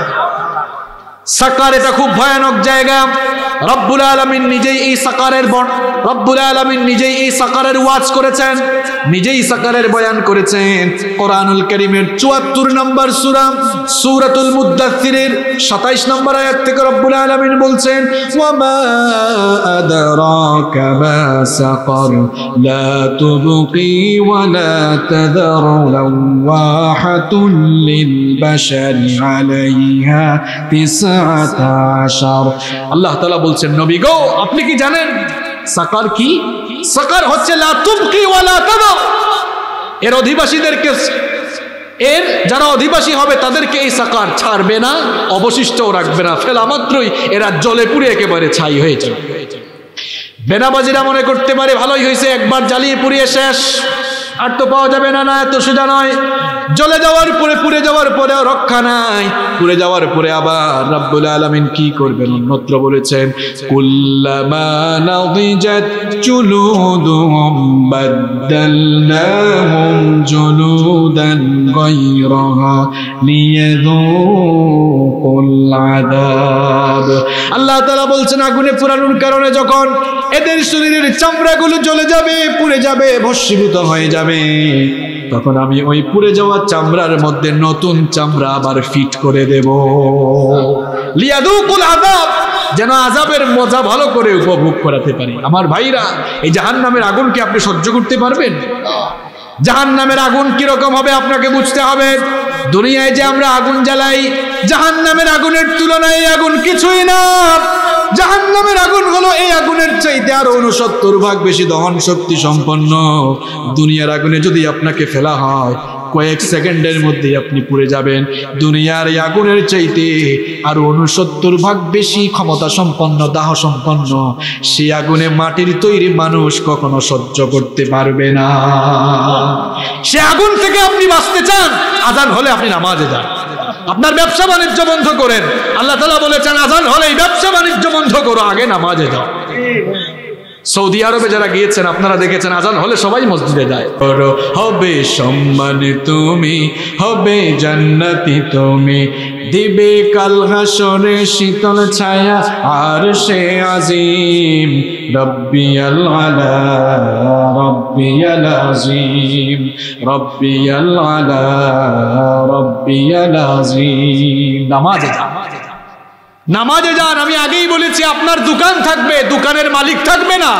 সাকার এটা খুব ভয়ানক জায়গা। রব্বুল আলামিন নিজেই এই সাকারের বর্ণ রব্বুল আলামিন নিজেই এই সাকারের ওয়াজ করেছেন, নিজেই সাকারের বয়ান করেছেন। কোরআনুল কারীমের চুয়াত্তর নম্বর সূরা সূরাতুল মুদ্দাসসিরের সাতাইশ নম্বর আয়াত থেকে রব্বুল আলামিন বলছেন, ওয়ামা আদরাকা মা সাকার লা তুবকি ওয়া লা তাযার লাওয়াহাতুল লিল বাশারি আলাইহা তিসআতা আশার। আল্লাহ তাআলা বলছেন, নবী গো আপনি কি জানেন সাকার কি? সাকার হচ্ছে লা তুবকি ওয়া লা তাযার। এর অধিবাসীদেরকে, এর যারা অধিবাসী হবে তাদেরকে এই সাকার ছাড়বে না, অবশিষ্টও রাখবে না, ফেলা মাত্রই এরা জ্বলে পুড়ে একেবারে ছাই হয়ে যাবে। বেনাবাজিরা মনে করতে পারে ভালোই হয়েছে, একবার জ্বালিয়ে পুড়িয়ে শেষ, আর তো পাওয়া যাবে না। না, এত সোজা নয়। জ্বলে যাওয়ার পরে, পুড়ে যাওয়ার পরেও রক্ষা নাই। পুড়ে যাওয়ার পরে আবার রব্বুল আলামিন কি করবেন? অন্যত্র বলেছেন, কুল্লামা নাদিজাত জুলুদুহুম বাদদালনাহুম জুলুদান গায়রাহা লিয়াযুকুল আযাব। আল্লাহ তাআলা বলছেন, আগুনে পোড়ানোর কারণে যখন এদের শরীরের চামড়াগুলো জ্বলে যাবে, পুড়ে যাবে, ভস্মীভূত হয়ে যাবে, তখন আমি ওই পুড়ে যাওয়া চামড়ার মধ্যে নতুন চামড়া আবার ফিট করে দেব। লিয়াযুকুল আযাব, যেন আযাবের মজা ভালো করে উপভোগ করাতে পারি। আমার ভাইরা, এই জাহান্নামের আগুনকে আপনি সহ্য করতে পারবেন? জাহান্নামের আগুন কিরকম হবে আপনাকে বুঝতে হবে। দুনিয়ায় যে আমরা আগুন জ্বালাই, জাহান্নামের আগুনের তুলনায় এই আগুন কিছুই না। জাহান্নামের আগুন হলো এই আগুনের চাইতে আরো ঊনসত্তর ভাগ বেশি দহন শক্তি সম্পন্ন। দুনিয়ার আগুনে যদি আপনাকে ফেলা হয়, কয়েক সেকেন্ডের মধ্যে আপনি পুড়ে যাবেন। দুনিয়ার এই আগুনের চাইতে আরো ঊনসত্তর ভাগ বেশি ক্ষমতা সম্পন্ন, দাহ সম্পন্ন। সেই আগুনে মাটির তৈরি মানুষ কখনো সহ্য করতে পারবে না। সে আগুন থেকে আপনি বাঁচতে চান, আজান হলে আপনি নামাজে যান, আপনার ব্যবসা বাণিজ্য বন্ধ করেন। আল্লাহ তাআলা বলেছেন, আজান হলে ব্যবসা বাণিজ্য বন্ধ করো, আগে নামাজে যাও। সৌদি আরবে যারা গিয়েছেন আপনারা দেখেছেন, আজান হলে সবাই মসজিদে যায়। হবে সম্মান তুমি, হবে জান্নাতি তুমি, দিবে কাল হাসরে শীতল ছায়া আর সে আজিম। রব্বিয়াল আলা রব্বিয়াল আজিম, রব্বিয়াল আলা রব্বিয়াল আজিম। নামাজে যান, নামাজে যান। আমি আগেই বলেছি, আপনার দোকান থাকবে, দোকানের মালিক থাকবে না।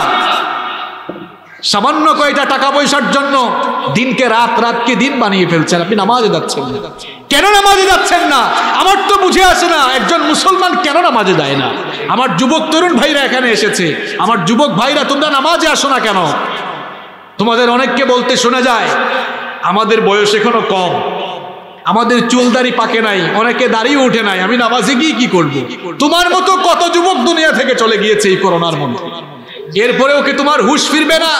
সামান্য কয়টা টাকা পয়সার জন্য দিনকে রাত, রাতকে দিন বানিয়ে ফেলছেন। আপনি নামাজে যাচ্ছেন না কেন? নামাজে যাচ্ছেন না, আমার তো বুঝে আসে না। একজন মুসলমান কেন নামাজে যায় না? আমার যুবক তরুণ ভাইরা এখানে এসেছে, আমার যুবক ভাইরা তোমরা নামাজে আসো না কেন? তোমাদের অনেককে বলতে শোনা যায়, আমাদের বয়স এখনো কম, আমাদের চুলদাড়ি পাকে নাই, অনেকে দাড়িও উঠে নাই, আমি নামাজে গিয়ে কি করব? তোমার মতো কত যুবক দুনিয়া থেকে চলে গিয়েছে এই করোনার মধ্যে, এরপরেও কি তোমার হুঁশ ফিরবে না?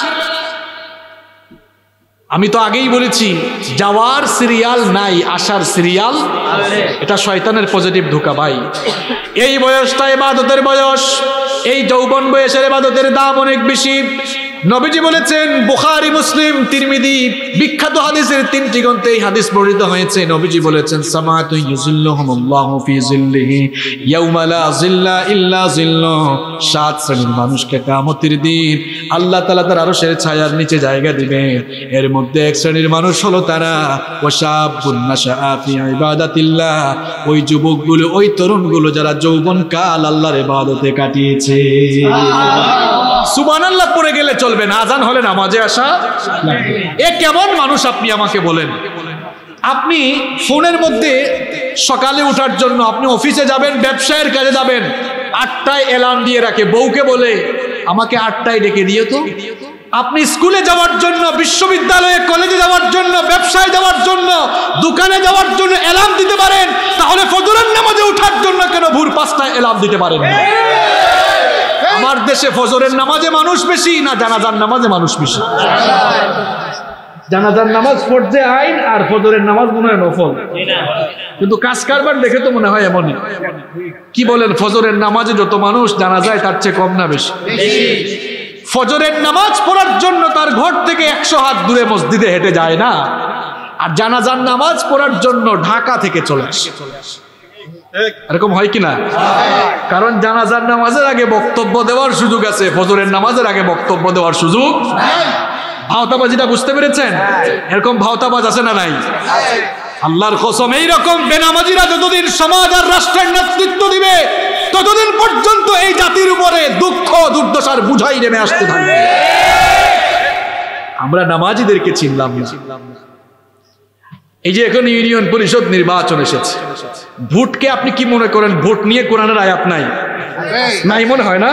আমি তো আগেই বলেছি, যাওয়ার সিরিয়াল নাই, আসার সিরিয়াল। এটা শয়তানের পজিটিভ ঢোকা ভাই। এই বয়সটা ইবাদতের বয়স, এই যৌবন বয়সের ইবাদতের দাম অনেক বেশি। নবীজি বলেছেন, বুখারী, মুসলিম, তিরমিজি বিখ্যাত হাদিসের তিনটি গ্রন্থে এই হাদিস বর্ণিত হয়েছে। নবীজি বলেছেন, সামাতু ইউযিল্লুহুমুল্লাহু ফি যিল্লিহি ইয়াওমা লা যিল্লা ইল্লা যিল্লুহু। সাত শ্রেণীর মানুষকে কিয়ামতের দিন আল্লাহ তাআলা তার আরশের ছায়ার নিচে জায়গা দিবেন। এর মধ্যে এক শ্রেণীর মানুষ হলো তারা, ওয়াশাবুন নাশআ ফি ইবাদাতিল্লাহ, ওই যুবকগুলো, ওই তরুণগুলো যারা যৌবন কাল আল্লাহর ইবাদতে কাটিয়েছে। সুবহানাল্লাহ পড়ে গেলে চলবে না, আজান হলে নামাজে আসা লাগবে। এ কেমন মানুষ আপনি আমাকে বলেন? আপনি ফোনের মধ্যে সকালে ওঠার জন্য, আপনি অফিসে যাবেন, ব্যবসায়ের কাজে যাবেন, আটটায় অ্যালার্ম দিয়ে রাখে, বউকে বলে আমাকে আটটায় ডেকে দিও তো। আপনি স্কুলে যাওয়ার জন্য, বিশ্ববিদ্যালয়ে, কলেজে যাওয়ার জন্য, ব্যবসায় যাওয়ার জন্য, দোকানে যাওয়ার জন্য অ্যালার্ম দিতে পারেন, তাহলে ফজরের নামাজে ওঠার জন্য কেন ভোর পাঁচটায় অ্যালার্ম দিতে পারেন না? আমার দেশে ফজরের নামাজে মানুষ বেশি না জানাজার নামাজে মানুষ বেশি? জানাজার নামাজ পড়তে আইন, আর ফজরের নামাজ মনে হয় নফল। কিন্তু কাজ কারবার দেখে তো মনে হয় এমনই। কি বলেন, ফজরের নামাজে যত মানুষ, জানাজায় তার চেয়ে কম না বেশি? ফজরের নামাজ পড়ার জন্য তার ঘর থেকে একশো হাত দূরে মসজিদে হেঁটে যায় না, আর জানাজার নামাজ পড়ার জন্য ঢাকা থেকে চলে আসে। এরকম হয় কিনা? কারণ জানাজার নামাজের আগে বক্তব্য দেওয়ার সুযোগ আছে, ফজরের নামাজের আগে বক্তব্য দেওয়ার সুযোগ। ভাওতাবাজিটা বুঝতে পেরেছেন? এরকম ভাওতাবাজ আছে না নাই? আল্লাহর কসম, এইরকম বেনামাজিরা যতদিন সমাজ আর রাষ্ট্রের নেতৃত্ব দিবে ততদিন পর্যন্ত এই জাতির উপরে দুঃখ দুর্দশার বুঝাই নেমে আসতে থাকবে। আমরা নামাজিদেরকে চিনলাম না। এই যে এখন ইউনিয়ন পরিষদ নির্বাচন এসেছে, ভোটকে আপনি কি মনে করেন ভোট নিয়ে কোরআনের আয়াত নাই? নাই মনে হয় না?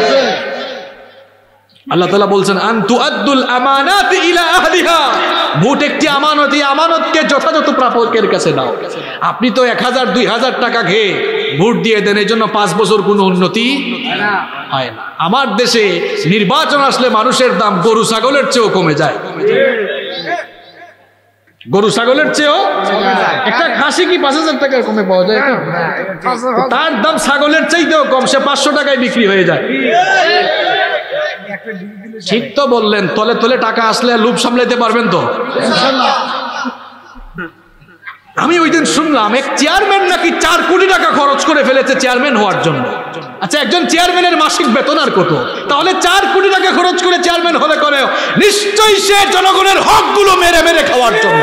আল্লাহ তাআলা বলছেন আনতু আদ্দুল আমানাতি ইলা আহলিহা, ভোট একটি আমানত, এই আমানতকে যথাযথ প্রাপকের কাছে দাও। আপনি তো এক হাজার দুই হাজার টাকা খেয়ে ভোট দিয়ে দেন, এই জন্য পাঁচ বছর কোনো উন্নতি হয় না। আমার দেশে নির্বাচন আসলে মানুষের দাম গরু ছাগলের চেয়েও কমে যায়। গরু ছাগলের চেয়েও একটা খাসি কি পাঁচ হাজার টাকার কমে পাওয়া যায়? তার দাম ছাগলের চাইতেও কম, সে পাঁচশো টাকায় বিক্রি হয়ে যায়। ঠিক তো বললেন, তলে তলে টাকা আসলে লোভ সামলাইতে পারবেন তো? আমি ওই দিন শুনলাম এক চেয়ারম্যান নাকি চার কোটি টাকা খরচ করে ফেলেছে চেয়ারম্যান হওয়ার জন্য। আচ্ছা, একজন চেয়ারম্যানের মাসিক বেতন আর কত? তাহলে চার কোটি টাকা খরচ করে চেয়ারম্যান হলে করে নিশ্চয়ই সে জনগণের হকগুলো মেরে মেরে খাওয়ার জন্য।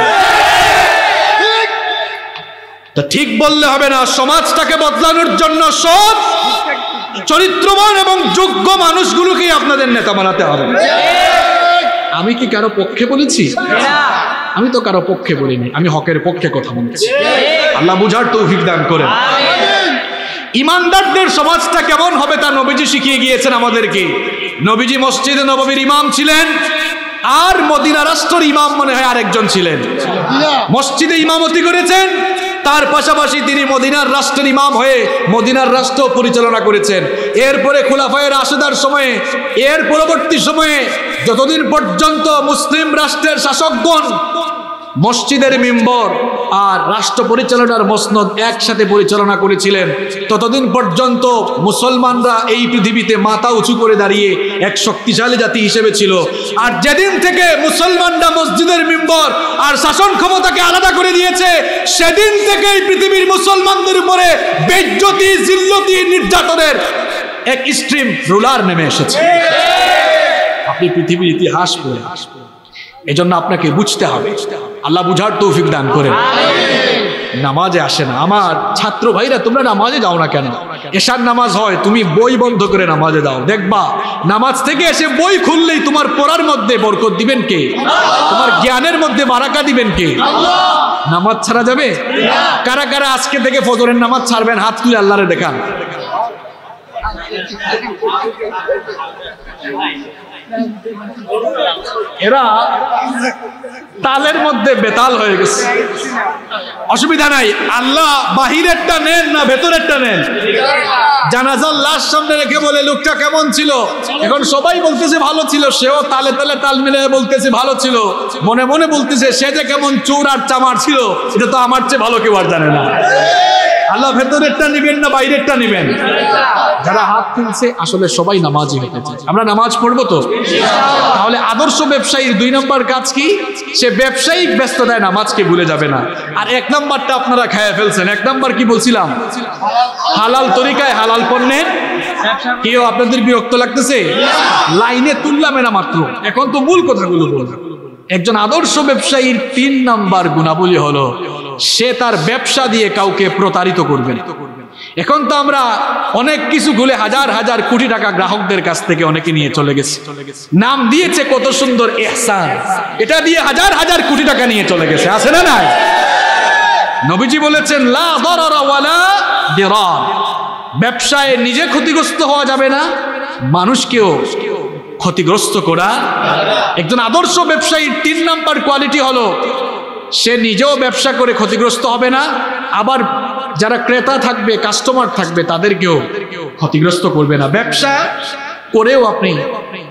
তা ঠিক বললে হবে না, সমাজটাকে বদলানোর জন্য সব চরিত্রবান এবং যোগ্য মানুষগুলোকেই আপনাদের নেতা বানাতে হবে। আমি কি কারো পক্ষে বলেছি? আমি তো কারো পক্ষে বলিনি, আমি হকের পক্ষে কথা বলেছি। আল্লাহ বুঝার তৌফিক দান করেন। ইমানদারদের সমাজটা কেমন হবে তা নবীজি শিখিয়ে গিয়েছেন আমাদেরকে। নবীজি মসজিদে নববীর ইমাম ছিলেন, আর মদিনা রাষ্ট্রের ইমাম মনে হয় আরেকজন ছিলেন। মসজিদে ইমামতি করেছেন, তার পাশাপাশি তিনি মদিনার রাষ্ট্রের ইমাম হয়ে মদিনার রাষ্ট্র পরিচালনা করেছেন। এরপরে খুলাফায়ে রাশেদার সময়ে, এর পরবর্তী সময়ে যতদিন পর্যন্ত মুসলিম রাষ্ট্রের শাসকগণ মসজিদের মিম্বর আর রাষ্ট্র পরিচালনার মসনদ একসাথে পরিচালনা করেছিলেন, ততদিন পর্যন্ত মুসলমানরা এই পৃথিবীতে মাথা উঁচু করে দাঁড়িয়ে এক শক্তিশালী জাতি হিসেবে ছিল। আর যেদিন থেকে মুসলমানরা মসজিদের মিম্বর আর শাসন ক্ষমতাকে আলাদা করে দিয়েছে, সেদিন থেকেই পৃথিবীর মুসলমানদের উপরে বেইজ্জতি, জিল্লতি, নির্যাতনের এক স্ট্রিম রুলার নেমে এসেছে। আপনি পৃথিবীর ইতিহাস পড়ে, এজন্য আপনাকে বুঝতে হবে। আল্লাহ বুঝার তৌফিক দান করেন। নামাজে আসে না আমার ছাত্র ভাইরা, তোমরা নামাজে যাও না কেন? এশার নামাজ হয়, তুমি বই বন্ধ করে নামাজে যাও, দেখবা নামাজ থেকে এসে বই খুললেই তোমার পড়ার মধ্যে বরকত দিবেন কে? তোমার জ্ঞানের মধ্যে বারাকা দিবেন কে? নামাজ ছাড়া যাবে? কারা কারা আজকে থেকে ফজরের নামাজ ছাড়বেন? হাত তুলে আল্লাহরে দেখান। এরা তালের মধ্যে বেতাল হয়ে গেছে। অসুবিধা নাই, আল্লাহ বাহিরেরটা নেন না ভেতরেরটা নেন। জানাজার লাশ সামনে রেখে বলে লোকটা কেমন ছিল, এখন সবাই বলতেছে ভালো ছিল, সেও তালে তালে তাল মিলে বলতেছে ভালো ছিল, মনে মনে বলতেছে সে যে কেমন চোর আর চামার ছিল, এটা তো আমার চেয়ে ভালো কেউ আর জানে না। আল্লাহ ভেতরেরটা নিবেন না বাইরেরটা নিবেন? যারা হাত তুলছে আসলে সবাই নামাজি হতে চায়। আমরা নামাজ পড়বো তো? তাহলে আদর্শ ব্যবসায়ীর দুই নম্বর কাজ কি? সে ব্যবসায়িক ব্যস্ততায় নামাজকে ভুলে যাবে না। আর এক নম্বরটা আপনারা খায়া ফেলছেন। এক নম্বর কি বলছিলাম? হালাল তরিকায় হালাল পণ্যের। কেউ আপনাদের বিরক্ত লাগতেছে? লাইনে তুললাম না মাত্র, এখন তো মূল কথাগুলো বললাম। একজন আদর্শ ব্যবসায়ীর তিন নাম্বার গুণাবলী হলো সে তার ব্যবসা দিয়ে কাউকে প্রতারিত করবে না। এখন তো আমরা অনেক কিছু খুলে হাজার হাজার কোটি টাকা গ্রাহকদের কাছ থেকে অনেকে নিয়ে চলে গেছে, নাম দিয়েছে কত সুন্দর ইহসান, এটা দিয়ে হাজার হাজার কোটি টাকা নিয়ে চলে গেছে, আছে না নাই? নবীজি বলেছেন লা দারারা ওয়ালা দিরার, ব্যবসায় নিজে ক্ষতিগ্রস্ত হওয়া যাবে না, মানুষকেও ক্ষতিগ্রস্ত করা। একজন আদর্শ ব্যবসায়ীর তিন নাম্বার কোয়ালিটি হলো সে নিজেও ব্যবসা করে ক্ষতিগ্রস্ত হবে না, আবার যারা ক্রেতা থাকবে, কাস্টমার থাকবে, তাদেরকেও ক্ষতিগ্রস্ত করবে না। ব্যবসা করেও আপনি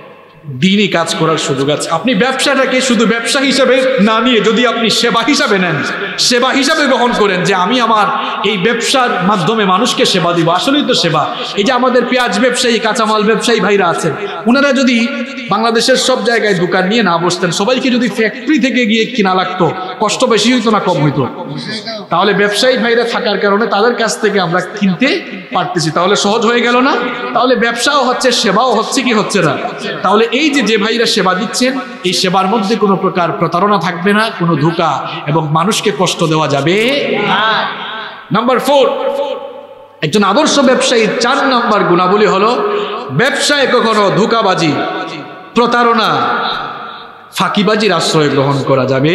দিনই কাজ করার সুযোগ আছে। আপনি ব্যবসাটাকে শুধু ব্যবসা হিসাবে না নিয়ে যদি আপনি সেবা হিসাবে নেন, সেবা হিসাবে গ্রহণ করেন যে আমি আমার এই ব্যবসার মাধ্যমে মানুষকে সেবা দিব, আসলেই তো সেবা। এই যে আমাদের পেঁয়াজ ব্যবসায়ী, কাঁচামাল ব্যবসায়ী ভাইরা আছেন, ওনারা যদি বাংলাদেশের সব জায়গায় দোকান নিয়ে না বসতেন, সবাইকে যদি ফ্যাক্টরি থেকে গিয়ে কিনা লাগতো, কষ্ট বেশি হইতো না কম হইতো? তাহলে ব্যবসায়ী ভাইরা থাকার কারণে তাদের কাছ থেকে আমরা কিনতে পারতেছি, তাহলে সহজ হয়ে গেল না? তাহলে ব্যবসাও হচ্ছে, সেবাও হচ্ছে কি হচ্ছে না? তাহলে এই যে যে ভাইরা সেবা দিচ্ছেন, এই সেবার মধ্যে কোনো প্রকার প্রতারণা থাকবে না, কোনো ধোঁকা এবং মানুষকে কষ্ট দেওয়া যাবে না। নাম্বার ফোর, একজন আদর্শ ব্যবসায়ীর চার নাম্বার গুণাবলী হলো ব্যবসায় কখনো ধোঁকাবাজি, প্রতারণা, ফাঁকিবাজির আশ্রয় গ্রহণ করা যাবে।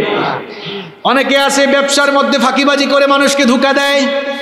অনেকে আছে ব্যবসার মধ্যে ফাঁকিবাজি করে মানুষকে ধোঁকা দেয়।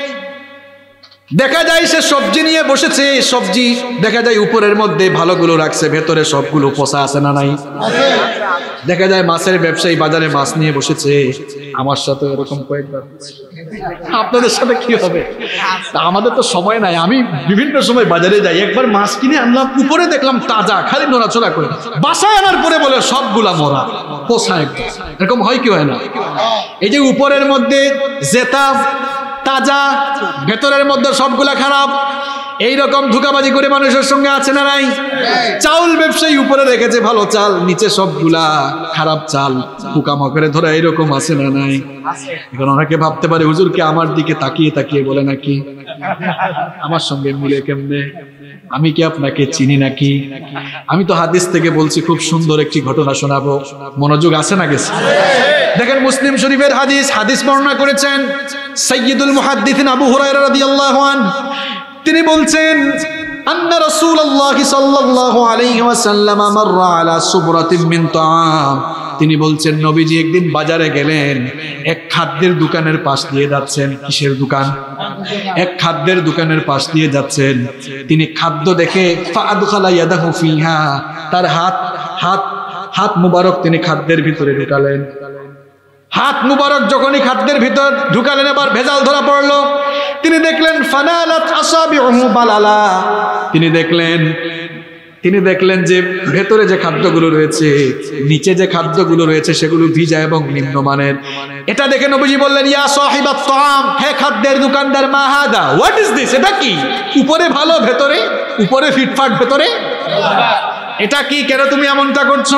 দেখা যায় সে সবজি নিয়ে বসেছে, সবজি দেখা যায় উপরের মধ্যে ভালোগুলো রাখছে, ভেতরে সবগুলো পচা আছে না নাই? দেখা যায় মাছের ব্যবসায়ী বাজারে মাছ নিয়ে বসেছে, আমার সাথে এরকম কয়েকবার। আপনাদের সাথে কি হবে? আমাদের তো সময় নাই, আমি বিভিন্ন সময় বাজারে যাই, একবার মাছ কিনে আনলাম, উপরে দেখলাম তাজা, খালি নড়াচড়া করে, বাসায় আনার পরে বলে সবগুলা মরা, পচা একদম। এরকম হয় কি হয় না? এই যে উপরের মধ্যে জেতা তাজা, ভেতরের মধ্যে সবগুলা খারাপ, এইরকম ধোঁকাবাজি করে মানুষের সঙ্গে আছে না নাই? চাউল ব্যবসায়ী উপরে রেখেছে ভালো চাল, নিচে সবগুলা খারাপ চাল, পোকামাকড়ে ধরা, এরকম আছে না নাই? এখন অনেকে ভাবতে পারে হুজুরকে আমার দিকে তাকিয়ে তাকিয়ে বলে নাকি, আমার সঙ্গে মিলে কেমনে? আমি কি আপনাকে চিনি নাকি? আমি তো হাদিস থেকে বলছি, খুব সুন্দর একটি ঘটনা শোনাবো, মনোযোগ আছে না গেছে? দেখেন মুসলিম শরীফের হাদিস, হাদিস বর্ণনা করেছেন সাইয়্যিদুল মুহাদ্দিসিন আবু হুরায়রা রাদিয়াল্লাহু আনহু। তিনি বলছেন আন্না রাসূলুল্লাহ সাল্লাল্লাহু আলাইহি ওয়াসাল্লাম মাররা আলা সুবরাতিন মিন তাআম। তিনি বলছেন নবীজি একদিন বাজারে গেলেন, এক খাদ্যের দোকানের পাশ দিয়ে যাচ্ছেন। কিসের দোকান? এক খাদ্যের দোকানের পাশ দিয়ে যাচ্ছেন। তিনি খাদ্য দেখে ফাআদখালা ইয়াদাহু ফিহা, তার হাত হাত হাত মুবারক তিনি খাদ্যের ভিতরে ঢুকালেন। হাত মুবারক যখনই খাদ্যের ভিতর ঢুকালেন, এবার ভেজাল ধরা পড়লো। তিনি দেখলেন ফানালাত আসাবিউহু বালালা, তিনি দেখলেন তিনি দেখলেন যে ভেতরে যে খাদ্যগুলো রয়েছে, নিচে যে খাদ্যগুলো রয়েছে সেগুলো ভিজা এবং নিম্নমানের। এটা দেখে নবীজি বললেন ইয়া সাহিবাত তাআম, হে খাদ্যের দোকানদার, মা হাদা, হোয়াট ইজ দিস? এটা কি? উপরে ভালো, ভেতরে উপরে ফিটফাট, ভেতরে এটা কি? কেন তুমি এমনটা করছো?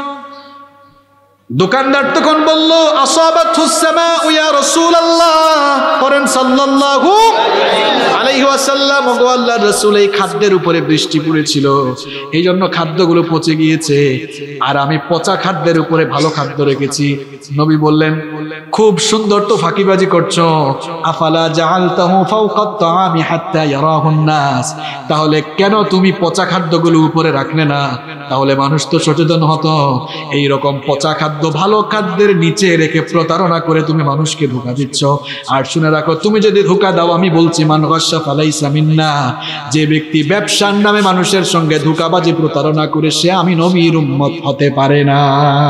দোকানদার তখন বলল আসাবাতুস সামাউ ইয়া রাসূলুল্লাহ, করেন সাল্লাল্লাহু আলাইহি ওয়াসাল্লাম, ওগো আল্লাহর রাসূল, এই খাদ্যের উপরে বৃষ্টি পড়েছিল, এই জন্য খাদ্যগুলো পচে গিয়েছে, আর আমি পচা খাদ্যের উপরে ভালো খাদ্য রেখেছি। নবী বললেন খুব সুন্দর তো ফাঁকিবাজি করছো, আফালা জাআলতাহু ফাওকাত তাআমি হাত্তা ইয়ারাহুন নাস, তাহলে কেন তুমি পচা খাদ্যগুলো উপরে রাখলে না? তাহলে মানুষ তো সচেতন হতো। এই রকম পচা খাদ্য ভালো খাদ্যের নিচে রেখে প্রতারণা করে তুমি মানুষকে ধোঁকা দিচ্ছ। আর শুনে রাখো, তুমি যদি ধোঁকা দাও, আমি বলছি মান গাশশা ফালাইসা মিন্না, যে ব্যক্তি ব্যবসার নামে মানুষের সঙ্গে ধোঁকাবাজি প্রতারণা করে, সে আমি নবীর উম্মত হতে পারে না।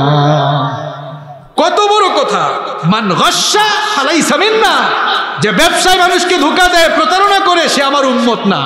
কত বড় কথা! মান গাশশা ফালাইসা মিন্না, যে ব্যবসায় মানুষকে ধোঁকা দেয়, প্রতারণা করে, সে আমার উম্মত না।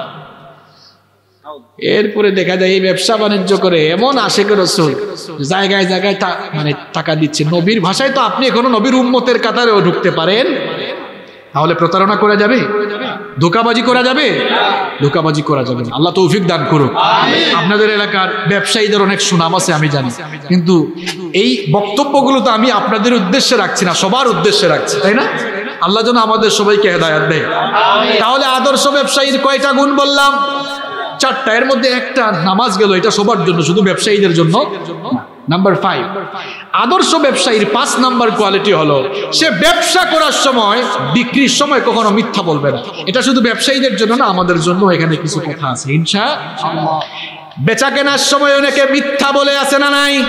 এরপরে দেখা যায় এই ব্যবসা বাণিজ্য করে এমন আশেক রাসূল জায়গায় জায়গায় মানে টাকা দিচ্ছে। নবীর ভাষায় তো আপনি এখনো নবীর উম্মতের কাতারেও ঢুকতে পারেন, তাহলে প্রতারণা করা যাবে? ধোঁকাবাজি করা যাবে? ধোঁকাবাজি করা যাবে না। আল্লাহ তৌফিক দান করুক। আপনাদের এলাকার ব্যবসায়ীদের অনেক সুনাম আছে আমি জানি, কিন্তু এই বক্তব্যগুলো তো আমি আপনাদের উদ্দেশ্যে রাখছি না, সবার উদ্দেশ্যে রাখছি, তাই না? আল্লাহ যেন আমাদের সবাইকে হেদায়েত দেয়। তাহলে আদর্শ ব্যবসায়ীর কয়টা গুণ বললাম? চারটা। এর মধ্যে একটা নামাজ গেল, এটা সবার জন্য, শুধু ব্যবসায়ীদের জন্য। নাম্বার ফাইভ, আদর্শ ব্যবসায়ীর পাঁচ নাম্বার কোয়ালিটি হলো সে ব্যবসা করার সময়, বিক্রির সময় কখনো মিথ্যা বলবে না। এটা শুধু ব্যবসায়ীদের জন্য না, আমাদের জন্য এখানে কিছু কথা আছে ইনশাআল্লাহ। বেচা কেনার সময় অনেকে মিথ্যা বলে আছে না নাই?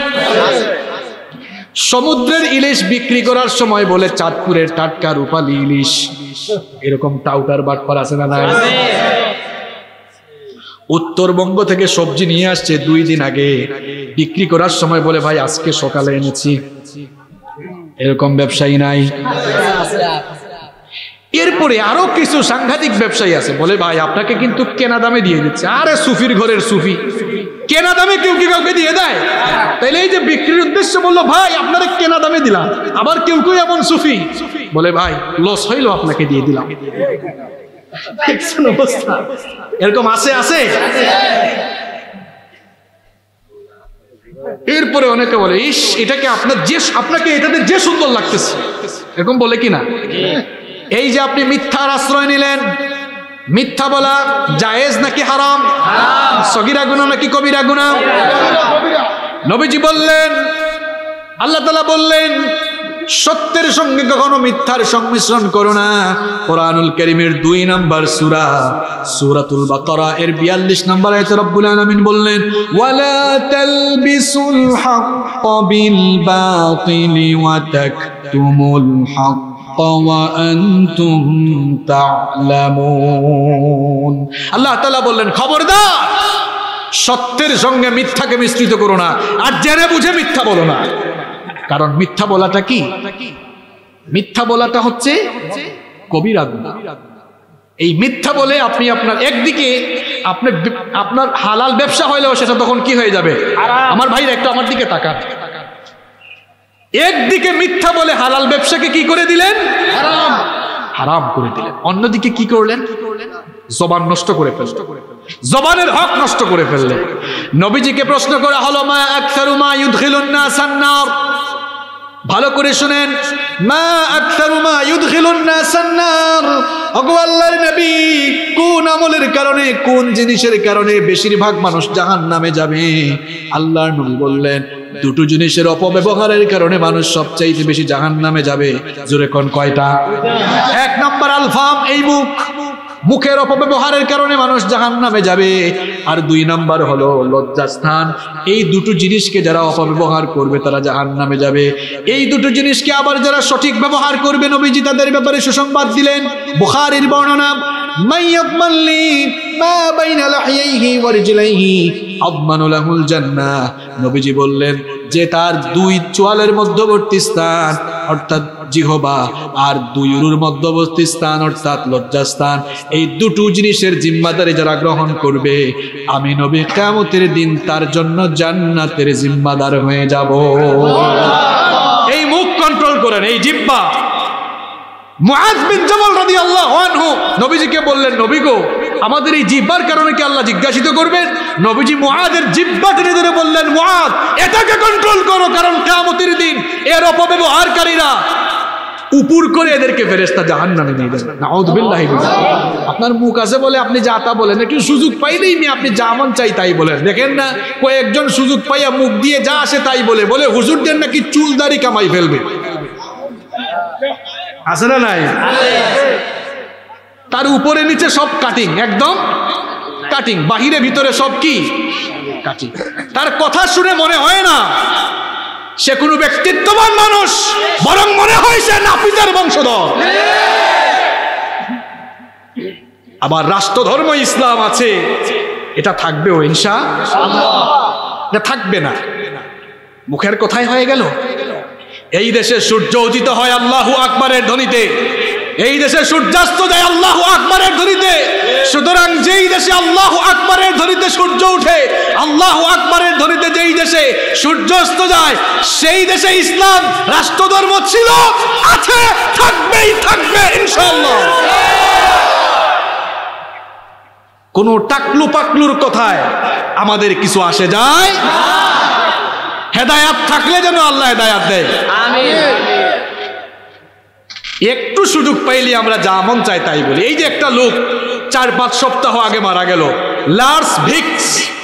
সমুদ্রের ইলিশ বিক্রি করার সময় বলে চাঁদপুরের টাটকা রূপালী ইলিশ, এরকম টাউটার বাটপার আছে না নাই? উত্তরবঙ্গ থেকে সবজি নিয়ে আসছে দুই দিন আগে, বিক্রি করার সময় বলে ভাই আজকে সকালে এনেছি, এরকম ব্যবসায়ী নাই? এরপরে আরো কিছু সাংঘাতিক ব্যবসায়ী আছে, বলে ভাই আপনাকে কিন্তু কেনা দামে দিয়ে দিচ্ছে। আরে সুফির ঘরের সুফি, কেনা দামে কেউ কি কাউকে দিয়ে দেয়? তাইলে এই যে বিক্রির উদ্দেশ্য বললো ভাই আপনারা কেনা দামে দিলাম, আবার কেউ কেউ এমন সুফি বলে ভাই লস হইলো আপনাকে দিয়ে দিলাম। অবস্থা এরকম আছে আছে এরপরে অনেকে বলে ইস এটাকে আপনার যে আপনাকে এটাতে যে সুন্দর লাগতেছে, এরকম বলে কিনা? এই যে আপনি মিথ্যার আশ্রয় নিলেন, মিথ্যা বলা জায়েজ নাকি হারাম? সগীরা গুনাহ নাকি কবিরা গুনাহ? নবীজি বললেন, আল্লাহ তাআলা বললেন সত্যের সঙ্গে কখনো মিথ্যার সংমিশ্রণ করো না। কোরআনুল কারীমের দুই নাম্বার সূরা সূরাতুল বাকারা এর বিয়াল্লিশ নম্বর আয়াতে রব্বুল আলামিন বললেন ওয়ালা তালবিসুল হাক্কা বিল বাতিলি ওয়া তাকতুমুল হাক্কা ওয়া আনতুম তা'লামুন। আল্লাহ তাআলা বললেন খবরদার সত্যের সঙ্গে মিথ্যাকে মিশ্রিত করো না, আর জেনে বুঝে মিথ্যা বলো না। কারণ মিথ্যা বলাটা কি? মিথ্যা বলাটা হচ্ছে কবিরা গুনাহ। এই মিথ্যা বলে আপনি আপনার একদিকে আপনি আপনার হালাল ব্যবসা হইলেও সেটা তখন কি হয়ে যাবে? আমার ভাইরা একটু আমার দিকে তাকান। একদিকে মিথ্যা বলে হালাল ব্যবসাকে কি করে দিলেন? হারাম হারাম করে দিলেন। অন্যদিকে কি করলেন? জবান নষ্ট করে ফেললেন, জবানের হক নষ্ট করে ফেললেন। নবীজিকে প্রশ্ন করা হলো মা আকসারু মা ইউদখিলুন নাসান নার। ভালো করে শুনেন, মা আকসারু মা ইউদখিলুন নাসান নার। ওগো আল্লাহর নবী, কোন আমলের কারণে, কোন জিনিসের কারণে বেশিরভাগ মানুষ জাহান্নামে যাবে? আল্লাহর নবী বললেন দুটো জিনিসের অপব্যবহারের কারণে মানুষ সবচাইতে বেশি জাহান্নামে যাবে। জোরে কোন কয়টা? এক নাম্বার আলফাম, এই মুখ, মুখের অপব্যবহারের কারণে মানুষ জাহান্নামে যাবে। আর দুই নাম্বার হলো লজ্জাস্থান। এই দুটো জিনিসকে যারা অপব্যবহার করবে তারা জাহান্নামে যাবে। এই দুটো জিনিসকে আবার যারা সঠিক ব্যবহার করবে নবীজি তাদের ব্যাপারে সুসংবাদ দিলেন। বুখারীর বর্ণনা মাইয়াকমাল্লি মা বাইনা লাহিয়াইহি ওয়া রিজলাইহি আযমানু লাহুল জান্নাহ। নবীজি বললেন যে তার দুই চোয়ালের মধ্যবর্তী স্থান অর্থাৎ জিহবা আর দুই উরুর মধ্যবর্তী স্থান অর্থাৎ লজ্জাস্থান, এই দুটো জিনিসের জিম্মাদারি যারা গ্রহণ করবে আমি নবী কিয়ামতের দিন তার জন্য জান্নাতের জিম্মাদার হয়ে যাব। এই মুখ কন্ট্রোল করেন, এই জিহ্বা। মুআয বিন জাবাল রাদিয়াল্লাহু আনহু নবীজিকে বললেন নবী গো আমাদের এই জিহ্বার কারণে কি আল্লাহ জিজ্ঞাসিত করবেন? নবীজি মুআযের জিহ্বা টেনে ধরে বললেন মুআয এটাকে কন্ট্রোল করো, কারণ কিয়ামতের দিন এর অপব্যবহারকারীরা উপর করে এদেরকে ফেরেশতা জাহান্নামে নিয়ে যাবে। নাউযুবিল্লাহি। আপনার মুখ আছে বলে আপনি যা তা বলেন, একটু সুযোগ পাইলেই নি আপনি যা মন চাই তাই বলেন। দেখেন না কয়েকজন সুযোগ পাইয়া মুখ দিয়ে যা আসে তাই বলে বলে হুজুরদের নাকি চুল দাড়ি কামাই ফেলবে। আছে না নাই? তার উপরে নিচে সব কাটিং, একদম কাটিং, বাহিরে ভিতরে সব কি কাটিং। তার কথা শুনে মনে হয় না সে কোনো ব্যক্তিত্ববান মানুষ, বরং মনে হয় সে নাপিতের বংশধর। আবার রাষ্ট্রধর্ম ইসলাম আছে, এটা থাকবেও ইনশাআল্লাহ। এটা থাকবে না মুখের কথাই হয়ে গেল। এই দেশে সূর্য উদিত হয় আল্লাহু আকবারের ধ্বনিতে, এই দেশে সূর্যাস্ত যায় আল্লাহু আকবারের ধ্বনিতে। সুতরাং যেই দেশে আল্লাহু আকবারের ধ্বনিতে সূর্য ওঠে, আল্লাহু আকবারের ধ্বনিতে যেই দেশে সূর্যাস্ত যায়, সেই দেশে ইসলাম রাষ্ট্রধর্ম ছিল, আছে, থাকবেই থাকবে ইনশাআল্লাহ। কোন টাকলু পাকলুর কথায় আমাদের কিছু আসে যায় না। হেদায়াত থাকলে যেন আল্লাহ হেদায়াত দেয়, আমিন। একটু সুযোগ পাইলে আমরা যা মন চাই তাই বলি। এই যে একটা লোক চার পাঁচ সপ্তাহ আগে মারা গেল, লার্স ভিক্স।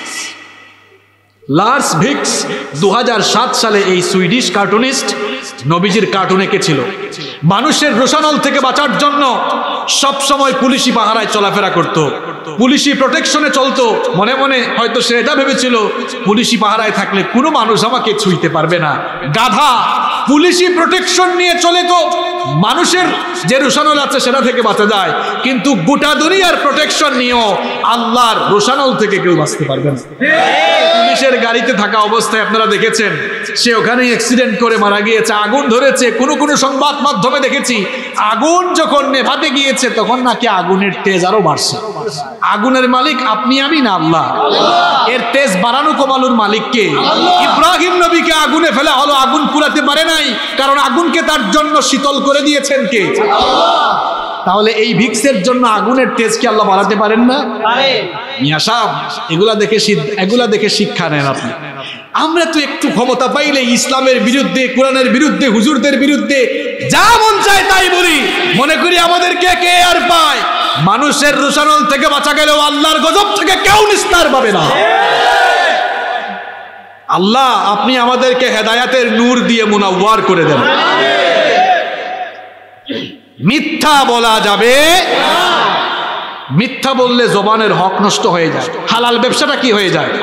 লার্স ভিক্স দু হাজার সাত সালে এই সুইডিশ কার্টুনিস্ট নবীজির কার্টুন এঁকেছিল। মানুষের রোশানল থেকে বাঁচার জন্য সব সময় পুলিশি পাহারায় চলাফেরা করত, পুলিশি প্রোটেকশনে চলতো। মনে মনে হয়তো সে এটা ভেবেছিল পুলিশি পাহারায় থাকলে কোনো মানুষ আমাকে ছুঁইতে পারবে না। গাধা, পুলিশি প্রোটেকশন নিয়ে চলে তো মানুষের যে রোশানল আছে সেটা থেকে বাঁচা যায়, কিন্তু গোটা দুনিয়ার প্রোটেকশন নিয়েও আল্লাহর রোশানল থেকে কেউ বাঁচতে পারবে না। পুলিশের গাড়িতে থাকা অবস্থায় আপনারা দেখেছেন সে ওখানে অ্যাক্সিডেন্ট করে মারা গিয়েছে, আগুন ধরেছে। কোন কোন সংবাদ মাধ্যমে দেখেছি আগুন যখন নেভাতে গিয়েছে তখন নাকি আগুনের তেজ আরো বাড়ছে। আগুনের মালিক আপনি আমি না আল্লাহ? এর তেজ বাড়ানো কমানোর মালিক কে? ইব্রাহিম নবীকে আগুনে ফেলা হলো, আগুন পুরাতে পারে নাই, কারণ আগুনকে তার জন্য শীতল করে দিয়েছেন কে? তাহলে এই ভিক্সের জন্য আগুনের তেজ কি আল্লাহ বাড়াতে পারেন না? মিয়া সাহেব, এগুলা দেখে এগুলা দেখে শিক্ষা নেন আপনি। আমরা তো একটু ক্ষমতা পাইলে ইসলামের বিরুদ্ধে, কোরআনের বিরুদ্ধে, হুজুরদের বিরুদ্ধে যা মন চায় তাই বলি, মনে করি আমাদেরকে কে আর পায়? মানুষের রোশানল থেকে বাঁচা গেলেও আল্লাহর গজব থেকে কেউ নিস্তার পাবে না। আল্লাহ আপনি আমাদেরকে হেদায়াতের নূর দিয়ে মুনাওয়ার করে দেন। মিথ্যা বলা যাবে, মিথ্যা বললে জবানের হক নষ্ট হয়ে যায়। হালাল ব্যবসাটা কি হয়ে যায়?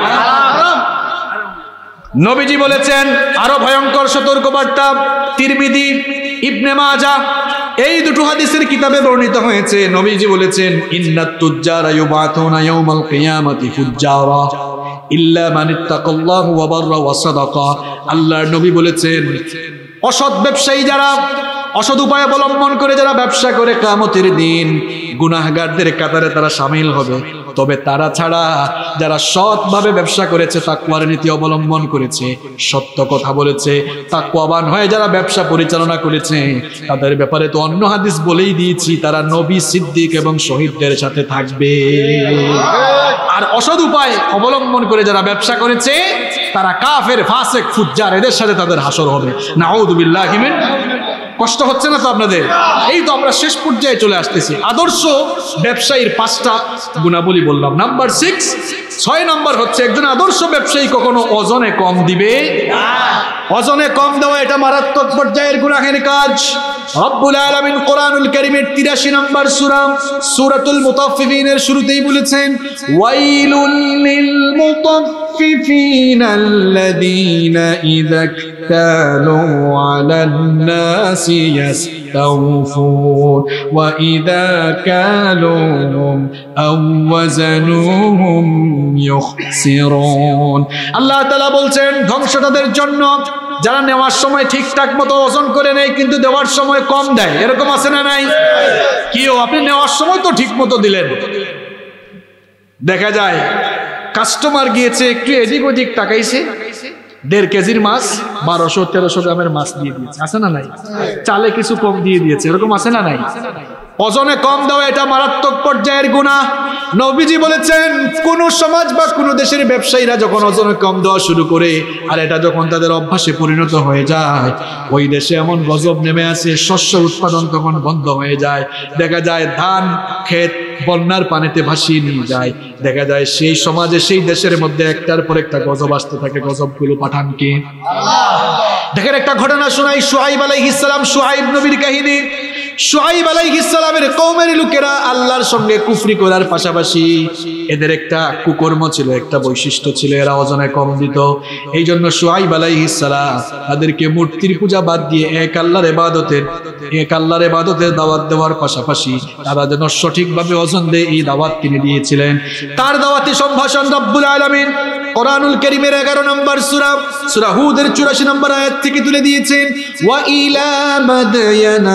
নবীজি বলেছেন আরো ভয়ঙ্কর সতর্কবার্তা, তিরমিজি, ইবনে মাজাহ এই দুটো হাদিসের কিতাবে বর্ণিত হয়েছে। নবীজি বলেছেন ইন্নাত তুজ্জারা ইউবাতুনা ইয়াউমাল কিয়ামাতি ফুজ্জারা ইল্লা মান ইত্তাকাল্লাহু ওয়া বাররা ওয়া সাদাকা। আল্লাহর নবী বলেছেন অসৎ ব্যবসায়ী যারা, অসৎ উপায় অবলম্বন করে যারা ব্যবসা করে, কিয়ামতের দিন গুনাহগারদের কাতারে তারা শামিল হবে। তবে তারা ছাড়া যারা সৎভাবে ব্যবসা করেছে, তাকওয়ার নীতি অবলম্বন করেছে, সত্য কথা বলেছে, তাকওয়াবান হয়ে যারা ব্যবসা পরিচালনা করেছে, তাদের ব্যাপারে তো অন্য হাদিস বলেই দিয়েছি, তারা নবী, সিদ্দিক এবং শহীদদের সাথে থাকবে। আর অসৎ উপায় অবলম্বন করে যারা ব্যবসা করেছে তারা কাফের, ফাসিক, ফুজ্জার, এদের সাথে তাদের হাসর হবে। নাউযু বিল্লাহি মিন। কষ্ট হচ্ছে না তো আপনাদের? এই তো আমরা শেষ পর্যায়ে চলে আসতেছি। আদর্শ ব্যবসায়ীর পাঁচটা গুণাবলী বললাম। নাম্বার সিক্স, ছয় নাম্বার হচ্ছে একজন আদর্শ ব্যবসায়ী কখনো ওজনে কম দিবে না। ওজনে কম দেওয়া এটা মারাত্মক পর্যায়ের গুনাহের কাজ। রব্বুল আলামিন কোরআনুল কারীমের তিরাশি নম্বর সূরা সূরাতুল মুতাফফিফিনের শুরুতেই বলেছেন ওয়াইলুল লিল মুতাফফিফিনাল্লাযীনা ইযা ইক্তালু আলান নাসি ইয়াস্তাওফুন ওয়া ইযা কালুহুম আও ওয়াজানুহুম ইউখসিরুন। আল্লাহ তাআলা বলছেন ধ্বংস তাদের জন্য যারা নেওয়ার সময় ঠিকঠাক মতো ওজন করে নেয় কিন্তু দেওয়ার সময় কম দেয়। এরকম আছে না নাই? কিও আপনি নেওয়ার সময় তো ঠিক মতো দিলেন, দেখা যায় কাস্টমার গিয়েছে একটু এদিক ওদিক তাকাইছে, দেড় কেজির মাছ বারোশো তেরোশো গ্রামের মাছ দিয়ে দিয়েছে, আছে না নাই? চালে কিছু কম দিয়ে দিয়েছে, এরকম আছে না নাই? ওজনে কম দেওয়া এটা মারাত্মক পর্যায়ের গুনাহ। নবীজি বলেছেন কোন সমাজ বা কোন দেশের ব্যবসায়ীরা যখন ওজনে কম দেওয়া শুরু করে আর এটা যখন তাদের অভ্যাসে পরিণত হয়ে যায়, ওই দেশে এমন গজব নেমে আসে, শস্য উৎপাদন তখন বন্ধ হয়ে যায়। দেখা যায় ধান ক্ষেত বন্যার পানিতে ভাসিয়ে নিয়ে যায়। দেখা যায় সেই সমাজে, সেই দেশের মধ্যে একটার পর একটা গজব আসতে থাকে। গজবগুলো পাঠান কে? দেখেন একটা ঘটনা শোনাই, শুআইব আলাইহিস সালাম, শুআইব নবীর কাহিনী। শুআইব আলাইহিস সালামের কওমের লোকেরা আল্লাহর সঙ্গে কুফরি করার পাশাপাশি এদের একটা কুকর্ম ছিল, একটা বৈশিষ্ট্য ছিল, এরা ওজনে কম দিত। এই জন্য শুআইব আলাইহিস সালাম তাদেরকে মূর্তির পূজা বাদ দিয়ে এক আল্লাহর ইবাদতের এক আল্লাহর ইবাদতের দাওয়াত দেওয়ার পাশাপাশি তারা যেন সঠিকভাবে ওজন দেয় এই দাওয়াত তিনি দিয়েছিলেন। তার দাওয়াতি সম্ভাষণ রব্বুল আলামিন কোরআনুল কারীমের এগারো নম্বর সূরা সূরা হুদের চুরাশি নম্বর আয়াত থেকে তুলে দিয়েছেন ওয়া ইলা মাদয়ানা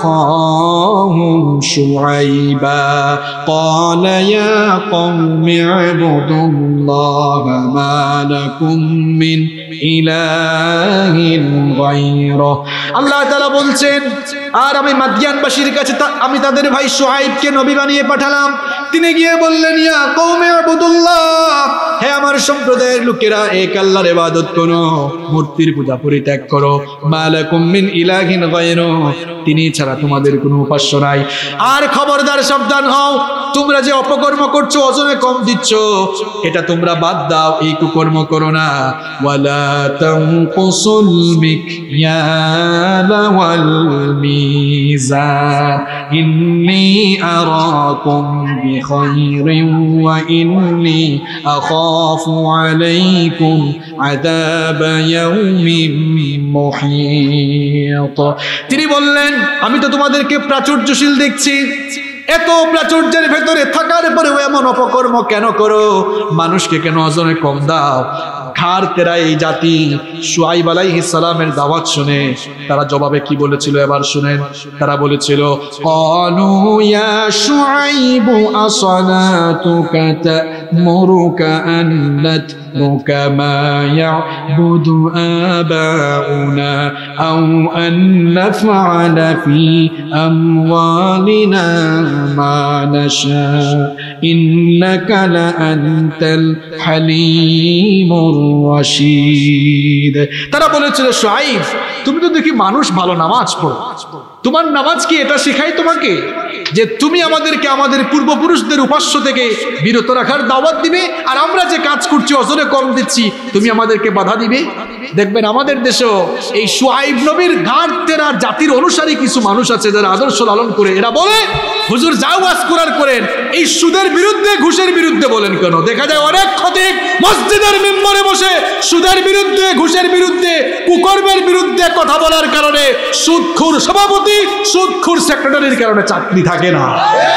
আখাহুম শুআইবা ক্বালা ইয়া কওমি ইবুদুল্লাহা মা লাকুম মিন ইলাহিন গায়রুহু। আল্লাহ তাআলা বলছেন আর আমি মাদিয়ানবাসীর কাছে আমি তাদের ভাই শুআইবকে নবী বানিয়ে পাঠালাম। তিনি গিয়ে বললেন ইয়া কওমি ইবুদুল্লাহ, হে আমার সম্প্রদায়ের লোকেরা এক আল্লাহর ইবাদত করো, মূর্তির পূজা পরিত্যাগ করো। মালাকুম মিন ইলাহিন গায়রুহু, তিনি ছাড়া তোমাদের কোনো উপাস্য নাই। আর খবরদার সাবধান হও, তোমরা যে অপকর্ম করছো, ওজনে কম দিচ্ছ, এটা তোমরা বাদ দাও, এই কুকর্ম করো না। ওয়ালা তানকুসুল মিকয়ালা ওয়াল মিজান ইন্নী আরাকুম বিখাইরিন ওয়া ইন্নী আখাফু আলাইকুম আযাবা ইয়াউমিন মুহীত। তিনি বললেন আমি তো তোমাদেরকে প্রাচুর্যশীল দেখছি, এত প্রাচুর্যের ভেতরে থাকার পরেও এমন অপকর্ম কেন করো? মানুষকে কেন ওজনে কম দাও? ঘাড় তেরা এই জাতি শুআইব আলাইহিস সালামের দাওয়াত শুনে তারা জবাবে কি বলেছিল এবার শুনেন। তারা বলেছিল, ক্বালু ইয়া শুআইবু আসসালাতুকা তা'মুরুকা আন নাতরুকা মা ইয়া'বুদু আবাউনা আও আন নাফআলা ফি আমওয়ালিনা মা নাশা ইন্নাকা লা আনতাল হালিমুর রাশীদ। তারা বলেছিল, শুআইব তুমি তো দেখি মানুষ ভালো, নামাজ পড়ো, তোমার নামাজ কি এটা শেখাই তোমাকে যে তুমি আমাদেরকে আমাদের পূর্বপুরুষদের উপাস্য থেকে বিরত রাখার দাওয়াত দিবে, আর আমরা যে কাজ করছি ওজনে কম দিচ্ছি তুমি আমাদেরকে বাধা দিবে? দেখবেন আমাদের দেশেও এই শুআইব নবীর ঘাড় তেরা জাতির অনুসারী কিছু মানুষ আছে যারা আদর্শ লালন করে। এরা বলে, হুজুর যাও ওয়াজ করার করেন, এই সুদের বিরুদ্ধে ঘুষের বিরুদ্ধে বলেন কেন? দেখা যায় অনেক খতিব মসজিদের মিম্বরে বসে সুদের বিরুদ্ধে ঘুষের বিরুদ্ধে কুকর্মের বিরুদ্ধে কথা বলার কারণে সুদখোর সভাপতি সুদখোর সেক্রেটারির কারণে চাকরি থাকে না।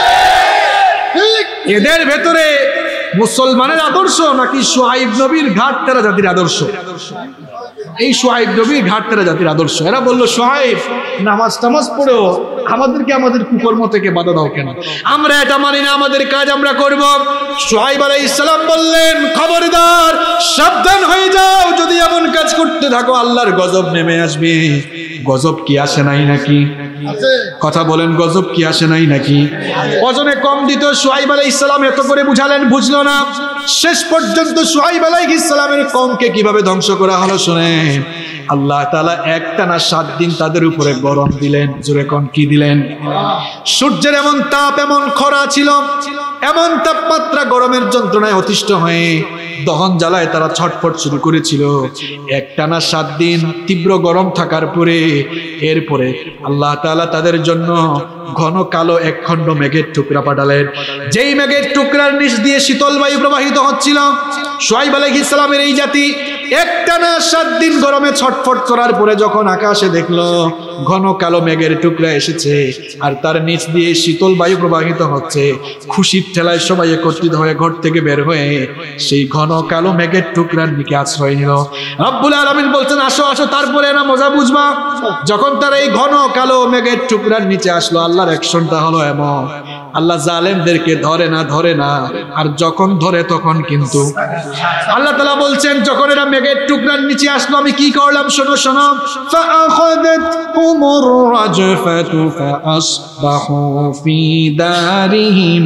এদের ভেতরে মুসলমানের আদর্শ নাকি শুআইব নবীর ঘাট তেরা জাতির আদর্শ? এই শুআইব নবীর ঘাট তেরা জাতির আদর্শ। এরা বলল, শুআইব নামাজ টামাজ পড়েও আমাদেরকে আমাদের কুকর্ম থেকে বাধা দাও কেন? আমরা এটা মানি না, আমাদের কাজ আমরা করব। শুআইব আলাইহিস সালাম বললেন, খবরদার, সাবধান হয়ে যাও, যদি এমন কাজ করতে থাকো আল্লাহর গজব নেমে আসবে। গজব কি আসে নাই নাকি? কথা বলেন, গজব কি আসে নাই নাকি? ওজনে কম দিত শুআইব আলাইহিস সালাম, এত করে বুঝালেন, বুঝলো না। শেষ পর্যন্ত শুআইব আলাইহিস সালামের কওমকে কিভাবে ধ্বংস করা হলো শুনেন। আল্লাহ তাআলা একটানা সাত দিন তাদের উপরে গরম দিলেন। জোরে কোন কি দিলেন? সূর্যের এমন তাপ, এমন খরা ছিল, এমন তাপমাত্রা, গরমের যন্ত্রণায় অতিষ্ঠ হয়ে দহন জ্বালায় তারা ছটফট শুরু করেছিল। একটানা সাত দিন তীব্র গরম থাকার পরে এরপরে আল্লাহ তাআলা তাদের জন্য ঘন কালো এক খণ্ড মেঘের টুকরা পাঠালেন। যেই মেঘের টুকরার নিচ দিয়ে শীতল বায়ু প্রবাহিত হচ্ছিল। শুআইব আলাইহিস সালামের এই জাতি একটানা সাত দিন গরমে ছটফট করার পরে যখন আকাশে দেখলো ঘন কালো মেঘের টুকরা এসেছে আর তার নিচ দিয়ে শীতল বায়ু প্রবাহিত হচ্ছে, খুশির ঠেলায় সবাই একত্রিত হয়ে ঘর থেকে বের হয়ে সেই ঘন কালো মেঘের টুকরার দিকে আশ্রয় নিল। রব্বুল আলামিন বলছেন, আসো আসো, তারপরে না মজা বুঝবা। যখন তারা এই ঘন কালো মেঘের টুকরার নিচে আসলো, আল্লাহর অ্যাকশনটা হলো এমন, আল্লাহ জালেমদেরকে ধরে না ধরে না, আর যখন ধরে তখন কিন্তু আল্লাহ তাআলা বলছেন, যখন এরা মেঘের টুকরার নিচে আসলো আমি কি করলাম শোনো শোনো। ফাআখাযাতহুমুর রাজফাতু ফাআসবাহু ফি দারিহিম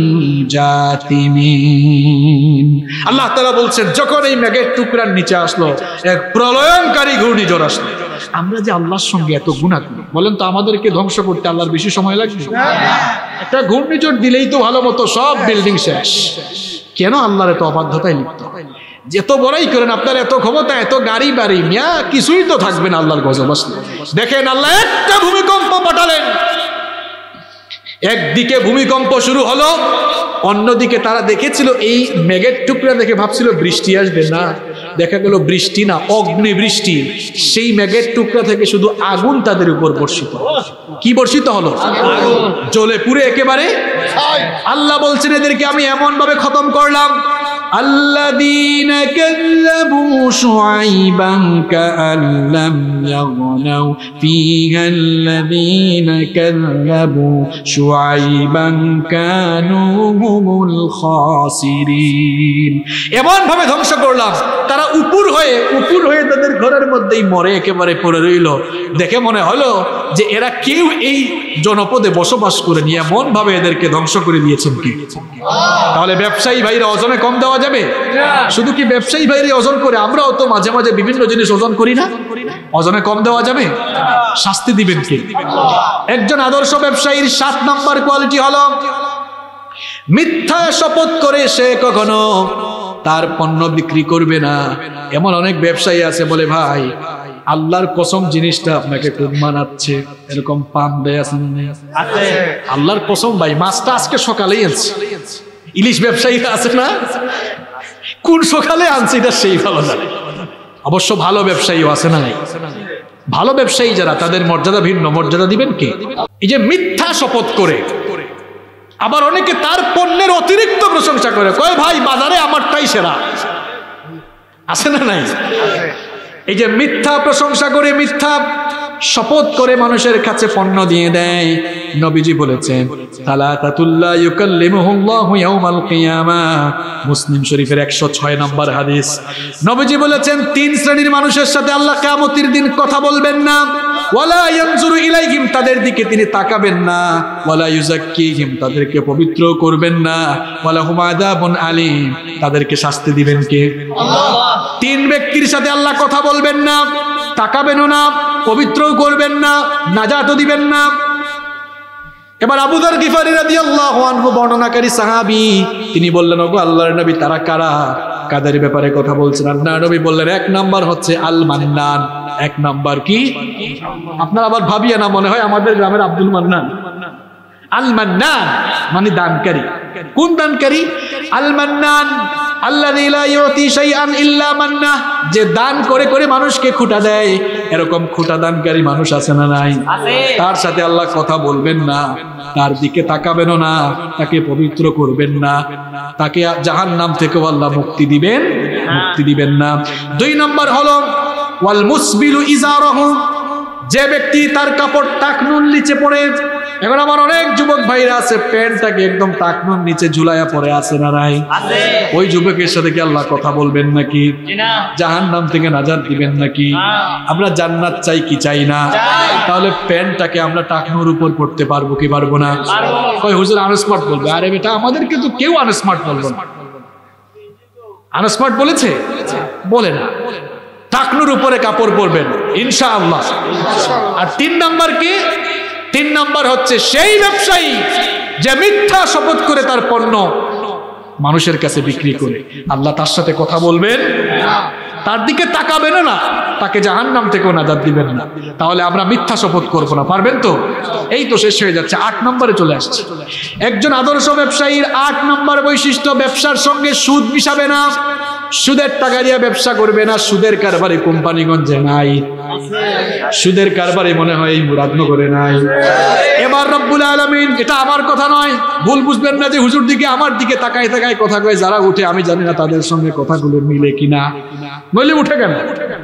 জাতিমিন। আল্লাহ তাআলা বলছেন, যখন এই মেঘের টুকরার নিচে আসলো এক প্রলয়ঙ্কারী ঘূর্ণিঝড় আসলো। আমরা যে আল্লাহর সঙ্গে এত গুনাহ করি, বলেন তো আমাদেরকে ধ্বংস করতে আল্লাহর বেশি সময় লাগবে? একটা ঘূর্ণিঝড় দিলেই তো ভালো মতো সব বিল্ডিং শেষ। কেন আল্লাহর এত অবাধ্যতায় লিপ্ত? যত বড়াই করেন আপনার এত ক্ষমতা, এত গাড়ি বাড়ি, মিয়া কিছুই তো থাকবে না আল্লাহর গজব আসলে। দেখেন আল্লাহ একটা ভূমিকম্প পাঠালেন, একদিকে ভূমিকম্প শুরু হলো, অন্যদিকে তারা দেখেছিল এই মেঘের টুকরা দেখে ভাবছিল বৃষ্টি আসবে, না, দেখা গেল বৃষ্টি না, অগ্নি বৃষ্টি। সেই মেঘের টুকরা থেকে শুধু আগুন তাদের উপর বর্ষিত। কি বর্ষিত হলো? জ্বলে পুড়ে একেবারে। আল্লাহ বলছেন, এদেরকে আমি এমন ভাবে খতম করলাম, الذين كذبوا شعيبا كأن لم يغنوا فيها الذين كذبوا شعيبا كانوا هم الخاسرين। এমন ভাবে ধ্বংস করলাম তারা উপর হয়ে উপর হয়ে তাদের ঘরের মধ্যেই মরে একেবারে পড়ে রইল। দেখে মনে হলো যে এরা কেউ এই জনপদে বসবাস করে নিয়ে এমন ভাবে এদেরকে ধ্বংস করে দিয়েছেন কি। তাহলে ব্যবসায়ী ভাইরা ওজনে কম দেওয়া যাবে? শুধু কি ব্যবসায়ী ভাইরা ওজন করে? আমরাও তো মাঝে মাঝে বিভিন্ন জিনিস ওজন করি না, ওজনে কম দেওয়া যাবে? শাস্তি দিবেন কে? একজন আদর্শ ব্যবসায়ীর সাত নাম্বার কোয়ালিটি হলো মিথ্যা শপথ করে সে কখনো তার পণ্য বিক্রি করবে না। এমন অনেক ব্যবসায়ী আছে বলে, ভাই আল্লাহর কসম জিনিসটা আপনাকে খুব মানাচ্ছে, এরকম পান দেয় আছে আল্লাহর কসম ভাই মাছটা আজকে সকালেই আনছে। ইলিশ ব্যবসায়ীরা আছে না, কোন সকালে আনছে এটা সেই ভালো জানে। অবশ্য ভালো ব্যবসায়ীও আছে না নাই? ভালো ব্যবসায়ী যারা তাদের মর্যাদা ভিন্ন, মর্যাদা দিবেন কে? এই যে মিথ্যা শপথ করে আবার অনেকে তার পণ্যের অতিরিক্ত প্রশংসা করে, কয় ভাই বাজারে আমারটাই সেরা। আছে না নাই? এই যে মিথ্যা প্রশংসা করে, মিথ্যা শপথ করে মানুষের কাছে পণ্য দিয়ে দেয়। নবীজি বলেছেন সালাতাতুল্লাহ ইউকাল্লিমুহুল্লাহু ইয়াউমাল কিয়ামাহ, মুসলিম শরীফের একশো ছয় নম্বর হাদিস। নবীজি বলেছেন তিন শ্রেণীর মানুষের সাথে আল্লাহ কিয়ামতের দিন কথা বলবেন না। ওয়ালা ইয়ানজুরু ইলাইহিম, তাদের দিকে তিনি তাকাবেন না। ওয়ালা ইউযাক্কিহিম, তাদেরকে পবিত্র করবেন না। ওয়ালা হুম আযাবুন আলীম, তাদেরকে শাস্তি দিবেন কে? আল্লাহ। তিন ব্যক্তির সাথে আল্লাহ কথা বলবেন না, তাকাবেনও না, পবিত্রও করবেন না, নাজাতও দিবেন না। এবার আবু যর গিফারী রাদিয়াল্লাহু আনহু বর্ণনাকারী সাহাবী, তিনি বললেন ওগো আল্লাহর নবী, তারা কারা? কাদের ব্যাপারে কথা বলছেন? আল্লাহর নবী বললেন এক নাম্বার হচ্ছে আল মান্নান। এক নাম্বার কি? আপনারা আবার ভাবিয়া না মনে হয় আমাদের গ্রামের আব্দুল মান্নান। আল মান্নান মানে দানকারী। কোন দানকারী? আল মান্নান আল্লাযী লা ইউতি শাইআন ইল্লা মান্না, যে দান করে করে মানুষকে খুঁটা দেয়। এরকম খুঁটা দানকারী মানুষ আছে না নাই? তার সাথে আল্লাহ কথা বলবেন না, তার দিকে তাকাবেনও না, তাকে পবিত্র করবেন না, তাকে জাহান্নাম থেকে আল্লাহ মুক্তি দিবেন মুক্তি দিবেন না। দুই নম্বর হলো ওয়াল মুসবিলু ইজারাহু, যে ব্যক্তি তার কাপড় টাকনুর নিচে পড়ে। এখন আমার অনেক যুবক ভাইরা আছে প্যান্টটাকে একদম টাকনুর নিচে ঝুলাইয়া পড়ে আছে না নাই? ওই যুবকের সাথে কি আল্লাহ কথা বলবেন নাকি? জাহান্নাম থেকে নাজাত দিবেন নাকি? আমরা জান্নাত চাই কি চাই না? তাহলে প্যান্টটাকে আমরা টাকনুর উপর পড়তে পারবো কি পারবো না? কই হুজুর আনস্মার্ট বলবে। আরে বেটা, আমাদেরকে তো কেউ আনস্মার্ট বলবো না। আনস্মার্ট বলেছে? বলে না। টাকনুর উপরে কাপড় পরবেন ইনশাআল্লাহ। আর তিন নাম্বার কি? তিন নাম্বার হচ্ছে সেই ব্যবসায়ী যে মিথ্যা শপথ করে তার পণ্য মানুষের কাছে বিক্রি করে। আল্লাহ তার সাথে কথা বলবেন, তার দিকে তাকাবেন না, তাকে জাহান্নাম থেকেও নাজাত দিবেন না। তাহলে আমরা মিথ্যা শপথ করবো না। পারবেন তো? এই তো শেষ হয়ে যাচ্ছে, আট নম্বরে চলে আসছে। একজন আদর্শ ব্যবসায়ীর আট নম্বর বৈশিষ্ট্য, ব্যবসার সঙ্গে সুদ মিশাবে না। সুদের টাকা দিয়ে ব্যবসা করবে না। সুদের কারবারে কোম্পানিগঞ্জে নাই, সুদের কারবারে মনে হয় এই মুরাদনগরে নাই। এবার রব্বুল আলামিন, এটা আমার কথা নয়, ভুল বুঝবেন না যে হুজুর দিকে আমার দিকে তাকায় তাকায় কথা কয় যারা উঠে, আমি জানি না তাদের সঙ্গে কথাগুলো মিলে কিনা। বললে উঠে কেন?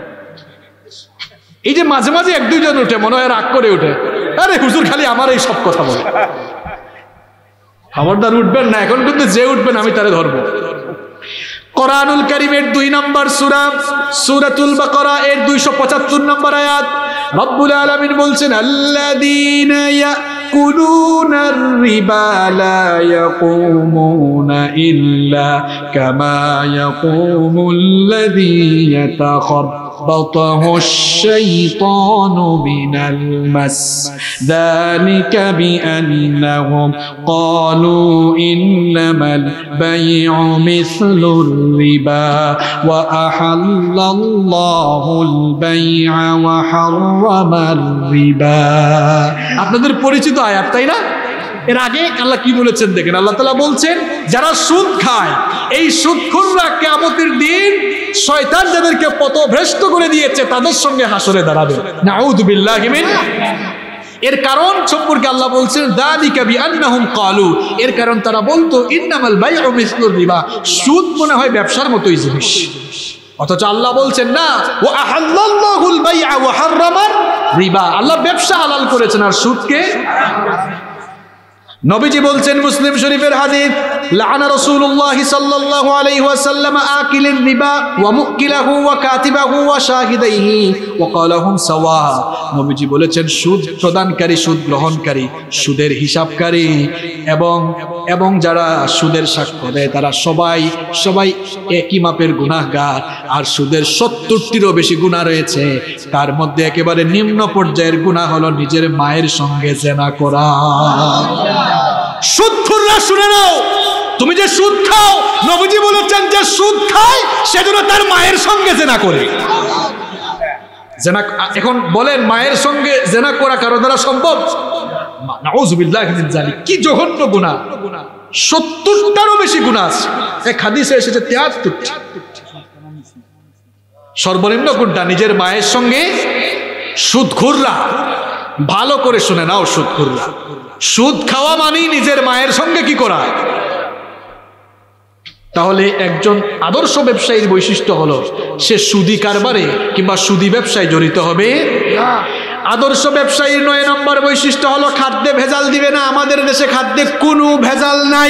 এই যে মাঝে মাঝে এক দুইজন উঠে, মনে হয় রাগ করে উঠে, আরে হুজুর খালি আমার এই সব কথা বলে। খবরদার উঠবেন না, এখন কিন্তু যে উঠবেন আমি তারে ধরবো। কোরআনুল কারীমের দুই নম্বর সূরা সূরাতুল বাকারা এর দুইশো পঁচাত্তর নম্বর আয়াত, রব্বুল আলামিন বলছেন আল্লাযীনা ইয়াকুলুনার রিবা লা ইয়াকুমুনা ইল্লা কামা ইয়াকুমুল্লাযী ইয়াতাখাব্বাতুহু আশ-শাইতানু মিনাল মাস যালিকা বিআন্নাহুম ক্বালু ইন্নামাল বাই'উ মিসলুর রিবা ওয়া আহাল্লাল্লাহুল বাই'a ওয়া হাররামার রিবা। আপনাদের পরিচিত আয়াত, তাই না? এর আগে আল্লাহ কি বলেছেন দেখেন। আল্লাহ তাআলা বলছেন যারা সুদ খায়, এই সুদখোররা কিয়ামতের দিন শয়তান যাদেরকে পথভ্রষ্ট করে দিয়েছে তাদের সঙ্গে হাসরে দাঁড়াবে। নাউযু বিল্লাহি মিন। এর কারণ সম্পর্কে আল্লাহ বলছেন যালিকা বিআন্নাহুম ক্বালু, এর কারণ তারা বলতো ইন্নামাল বাই'উ মিসলুর রিবা, সুদ মনে হয় ব্যবসার মতোই জিনিস। অথচ আল্লাহ বলছেন না, ওয়া আহাল্লাল্লাহুল বাই'a ওয়া হাররামার রিবা, আল্লাহ ব্যবসা হালাল করেছেন আর সুদকে। নবীজি বলছেন মুসলিম শরীফের হাদিস, লাআনা রাসূলুল্লাহ সাল্লাল্লাহু আলাইহি ওয়াসাল্লাম আকিলির রিবা ওয়া মুকিলাহু ওয়া কাতিবাহু ওয়া শাহিদাইহি ওয়া ক্বালাহুম সাওয়া। নবীজি বলেছেন সুদ প্রদানকারী, সুদ গ্রহণকারী, সুদের হিসাবকারী এবং এবং যারা সুদের সাক্ষ্য দেয় তারা সবাই সবাই একই মাপের গুনাহগার। আর সুদের সত্তরটিরও বেশি গুনাহ রয়েছে, তার মধ্যে একেবারে নিম্ন পর্যায়ের গুনাহ হলো নিজের মায়ের সঙ্গে জিনা করা। সুদখোররা শুনে নাও, তুমি যে সুদ খাও, নবীজি বলেছেন যে সুদ খায় সেজন্য তার মায়ের সঙ্গে জিনা করে। জিনা এখন বলেন মায়ের সঙ্গে জিনা করা কারো দ্বারা সম্ভব? নাউযু বিল্লাহি মিন যালিক। কি জঘন্য গুনাহ! সত্তরটারও বেশি গুনাহ আছে। এক হাদিসে এসেছে তিয়াত্তরটি। সর্বনিম্ন কোনটা? নিজের মায়ের সঙ্গে সুদখোররা। ভালো করে শুনে নাও সুদখোররা, সুদ খাওয়া মানেই নিজের মায়ের সঙ্গে কি করা। তাহলে একজন আদর্শ ব্যবসায়ীর বৈশিষ্ট্য হলো সে সুদি কারবারে কিংবা সুদি ব্যবসায় জড়িত হবে না। আদর্শ ব্যবসায়ীর নয় নম্বর বৈশিষ্ট্য হলো খাদ্যে ভেজাল দিবে না। আমাদের দেশে খাদ্যে কোনো ভেজাল নাই।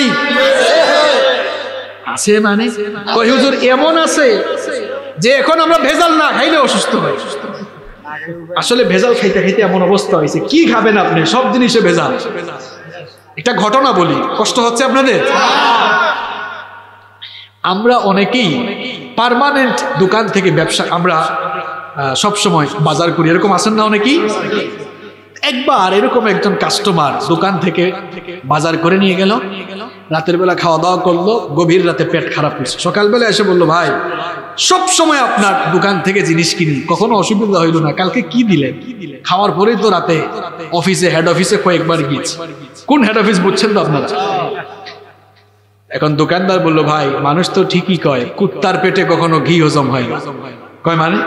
আছে মানে কই হুজুর এমন আছে যে এখন আমরা ভেজাল না খাইলে অসুস্থ হই। আসলে ভেজাল খাইতে খাইতে এমন অবস্থা হয়েছে, কি খাবেন আপনি, সব জিনিসে ভেজাল। একটা ঘটনা বলি, কষ্ট হচ্ছে আপনাদের? আমরা অনেকেই পার্মানেন্ট দোকান থেকে ব্যবসা আমরা সব সময় বাজার করি, এরকম আছেন না অনেকেই? একবার এরকম একজন কাস্টমার দোকান থেকে বাজার করে নিয়ে গেল, রাতের বেলা খাওয়া দাওয়া করলো, গভীর রাতে পেট খারাপ হয়েছে। সকালবেলা এসে বললো, ভাই সব সময় আপনার দোকান থেকে জিনিস কিনি, কখনো অসুবিধা হইল না, কালকে কি দিলেন? খাওয়ার পরেই তো রাতে অফিসে হেড অফিসে কয়েকবার গিয়েছি। কোন হেড অফিস বুঝছেন তো আপনারা? এখন দোকানদার বলল, ভাই মানুষ তো ঠিকই কয় কুত্তার পেটে কখনো ঘি হজম হয় না। কয় মানে?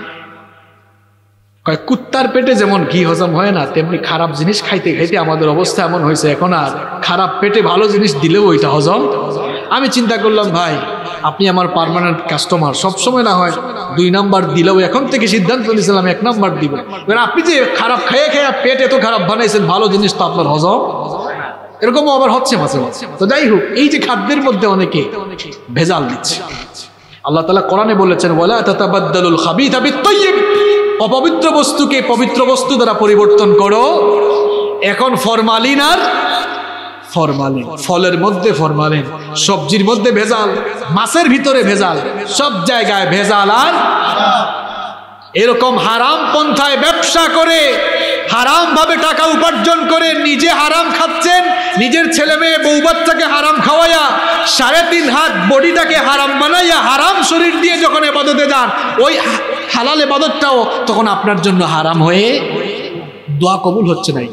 কয় কুত্তার পেটে যেমন ঘি হজম হয় না, তেমনি খারাপ জিনিস খাইতে খাইতে আমাদের অবস্থা এমন হয়েছে, এখন আর খারাপ পেটে ভালো জিনিস দিলেও ওইটা হজম। আমি চিন্তা করলাম, ভাই আপনি আমার পার্মানেন্ট কাস্টমার, সবসময় না হয় দুই নাম্বার দিলেও এখন থেকে সিদ্ধান্ত নিয়েছিলাম এক নাম্বার দিব। আপনি যে খারাপ খেয়ে খেয়ে পেট এত খারাপ বানাইছেন, ভালো জিনিস তো আপনার হজম। এরকম আবার হচ্ছে মাঝে মাঝে। তো যাই হোক, এই যে খাদ্যের মধ্যে অনেকে ভেজাল দিচ্ছে, আল্লাহ তাআলা কোরআনে বলেছেন, ওয়ালা তাতাবাদ্দালুল খাবিথা বিত-তাইয়্যিব, অপবিত্র বস্তুকে পবিত্র বস্তু দ্বারা পরিবর্তন করো। এখন ফরমালিন আর ফরমালিন, ফলের মধ্যে ফরমালিন, সবজির মধ্যে ভেজাল, মাছের ভিতরে ভেজাল, সব জায়গায় ভেজাল। আর এরকম হারাম পন্থায় ব্যবসা করে হারাম ভাবে টাকা উপার্জন করে নিজে হারাম খাচ্ছেন, নিজের ছেলে মেয়ে বউ বাচ্চাকে হারাম খাওয়াইয়া সাড়ে তিন হাত বডিটাকে হারাম বানাইয়া হারাম শরীর দিয়ে যখন ইবাদতে যান, ওই হালাল ইবাদতটাও তখন আপনার জন্য হারাম হয়ে দোয়া কবুল হচ্ছে না।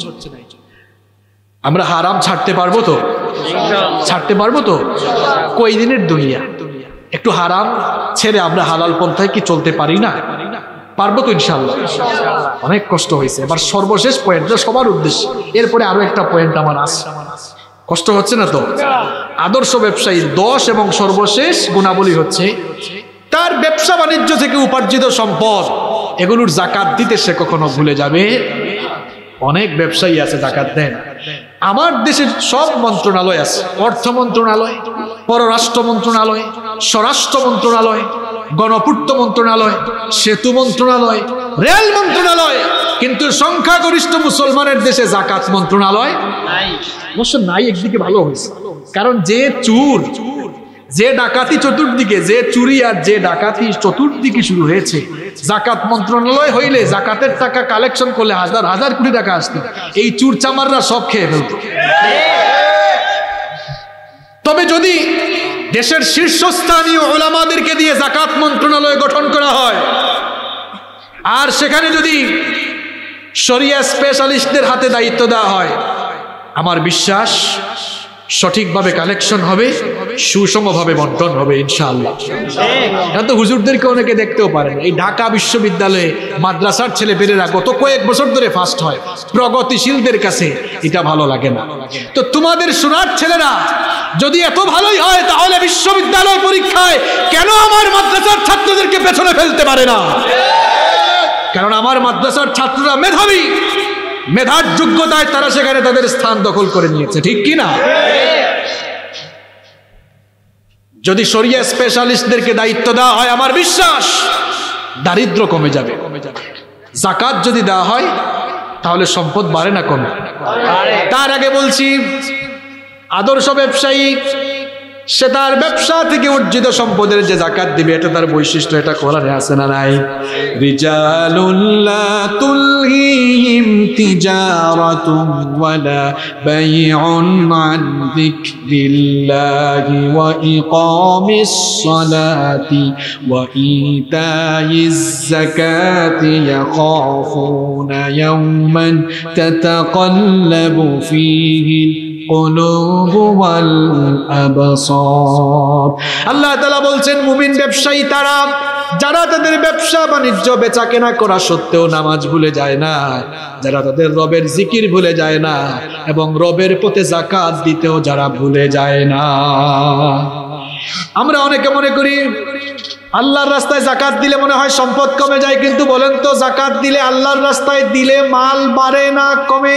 আমরা হারাম ছাড়তে পারবো তো? ছাড়তে পারবো তো? কই দিনের দুনিয়া, একটু হারাম ছেড়ে আমরা হালাল পন্থায় কি চলতে পারি না? পারবো তো ইনশাআল্লাহ। অনেক কষ্ট হয়েছে। এবার সর্বশেষ পয়েন্টটা সবার উদ্দেশ্যে, এরপরে আরো একটা পয়েন্ট আমার আছে। কষ্ট হচ্ছে না তো? আদর্শ ব্যবসায়ীর দশ এবং সর্বশেষ গুণাবলী হচ্ছে তার ব্যবসা বাণিজ্য থেকে উপার্জিত সম্পদ এগুলোর জাকাত দিতে সে কখনো ভুলে যাবে। অনেক ব্যবসায়ী আছে জাকাত দেন। আমার দেশের সব মন্ত্রণালয় আছে, অর্থ মন্ত্রণালয়, পররাষ্ট্র মন্ত্রণালয়, স্বরাষ্ট্র মন্ত্রণালয়, গণপূর্ত মন্ত্রণালয়, সেতু মন্ত্রণালয়, রেল মন্ত্রণালয়, কিন্তু সংখ্যাগরিষ্ঠ মুসলমানের দেশে জাকাত মন্ত্রণালয় অবশ্য নাই। একদিকে ভালো হয়েছে, কারণ যে চুর, যে ডাকাতি চতুর্দিকে, যে চুরি আর যে ডাকাতি চতুর্দিকে শুরু হয়েছে, জাকাত মন্ত্রণালয় হইলে জাকাতের টাকা কালেকশন করলে হাজার হাজার কোটি টাকা আসতো, এই চুর চামাররা সব খেয়ে ফেলত। তবে যদি দেশের শীর্ষস্থানীয় উলামাদেরকে দিয়ে জাকাত মন্ত্রণালয় গঠন করা হয়, আর সেখানে যদি শরিয়া স্পেশালিস্টদের হাতে দায়িত্ব দেওয়া হয়, আমার বিশ্বাস সঠিকভাবে কালেকশন হবে, সুষমভাবে বন্টন হবে ইনশাআল্লাহ। এখন তো হুজুরদেরকে অনেকে দেখতেও পারেন। এই ঢাকা বিশ্ববিদ্যালয়ে মাদ্রাসার ছেলে পেলেরা গত কয়েক বছর ধরে ফার্স্ট হয়, প্রগতিশীলদের কাছে এটা ভালো লাগে না। তো তোমাদের সোনার ছেলেরা যদি এত ভালোই হয়, তাহলে বিশ্ববিদ্যালয় পরীক্ষায় কেন আমার মাদ্রাসার ছাত্রদেরকে পেছনে ফেলতে পারে না? কারণ আমার মাদ্রাসার ছাত্ররা মেধাবী, মেধার যোগ্যতায় তারা সেখানে তাদের স্থান দখল করে নিয়েছে, ঠিক কি না? যদি শরিয়া স্পেশালিস্টদেরকে দায়িত্ব দেওয়া হয়, আমার বিশ্বাস দারিদ্র কমে যাবে। জাকাত যদি দেওয়া হয় তাহলে সম্পদ বাড়ে না কমে? তার আগে বলছি, আদর্শ ব্যবসায়ী সে তার ব্যবসা থেকে অর্জিত সম্পদের যে জাকাত দিবে, এটা তার বৈশিষ্ট্য। এটা কোরআনে আছে না নাই? রিজালুল লা তুলহিহিম তিজারাতুন ওয়ালা বাইউন আন যিকরিল্লাহি ওয়া ইকামিস সালাতি ওয়া ইতাইজ যাকাতি ইয়াখাফুনা ইয়াওমান তাতাকাল্লাবু ফীহি আল্লাহ তাআলা বলছেন, মুমিন ব্যবসায়ী তারা যারা তাদের ব্যবসা বাণিজ্য বেচা কেনা করা সত্ত্বেও নামাজ ভুলে যায় না, যারা তাদের রবের জিকির ভুলে যায় না, এবং রবের পথে যাকাত দিতেও যারা ভুলে যায় না। আমরা অনেকে মনে করি আল্লাহর রাস্তায় যাকাত দিলে মনে হয় সম্পদ কমে যায়, কিন্তু বলেন তো যাকাত দিলে আল্লাহর রাস্তায় দিলে মাল বাড়ে না কমে?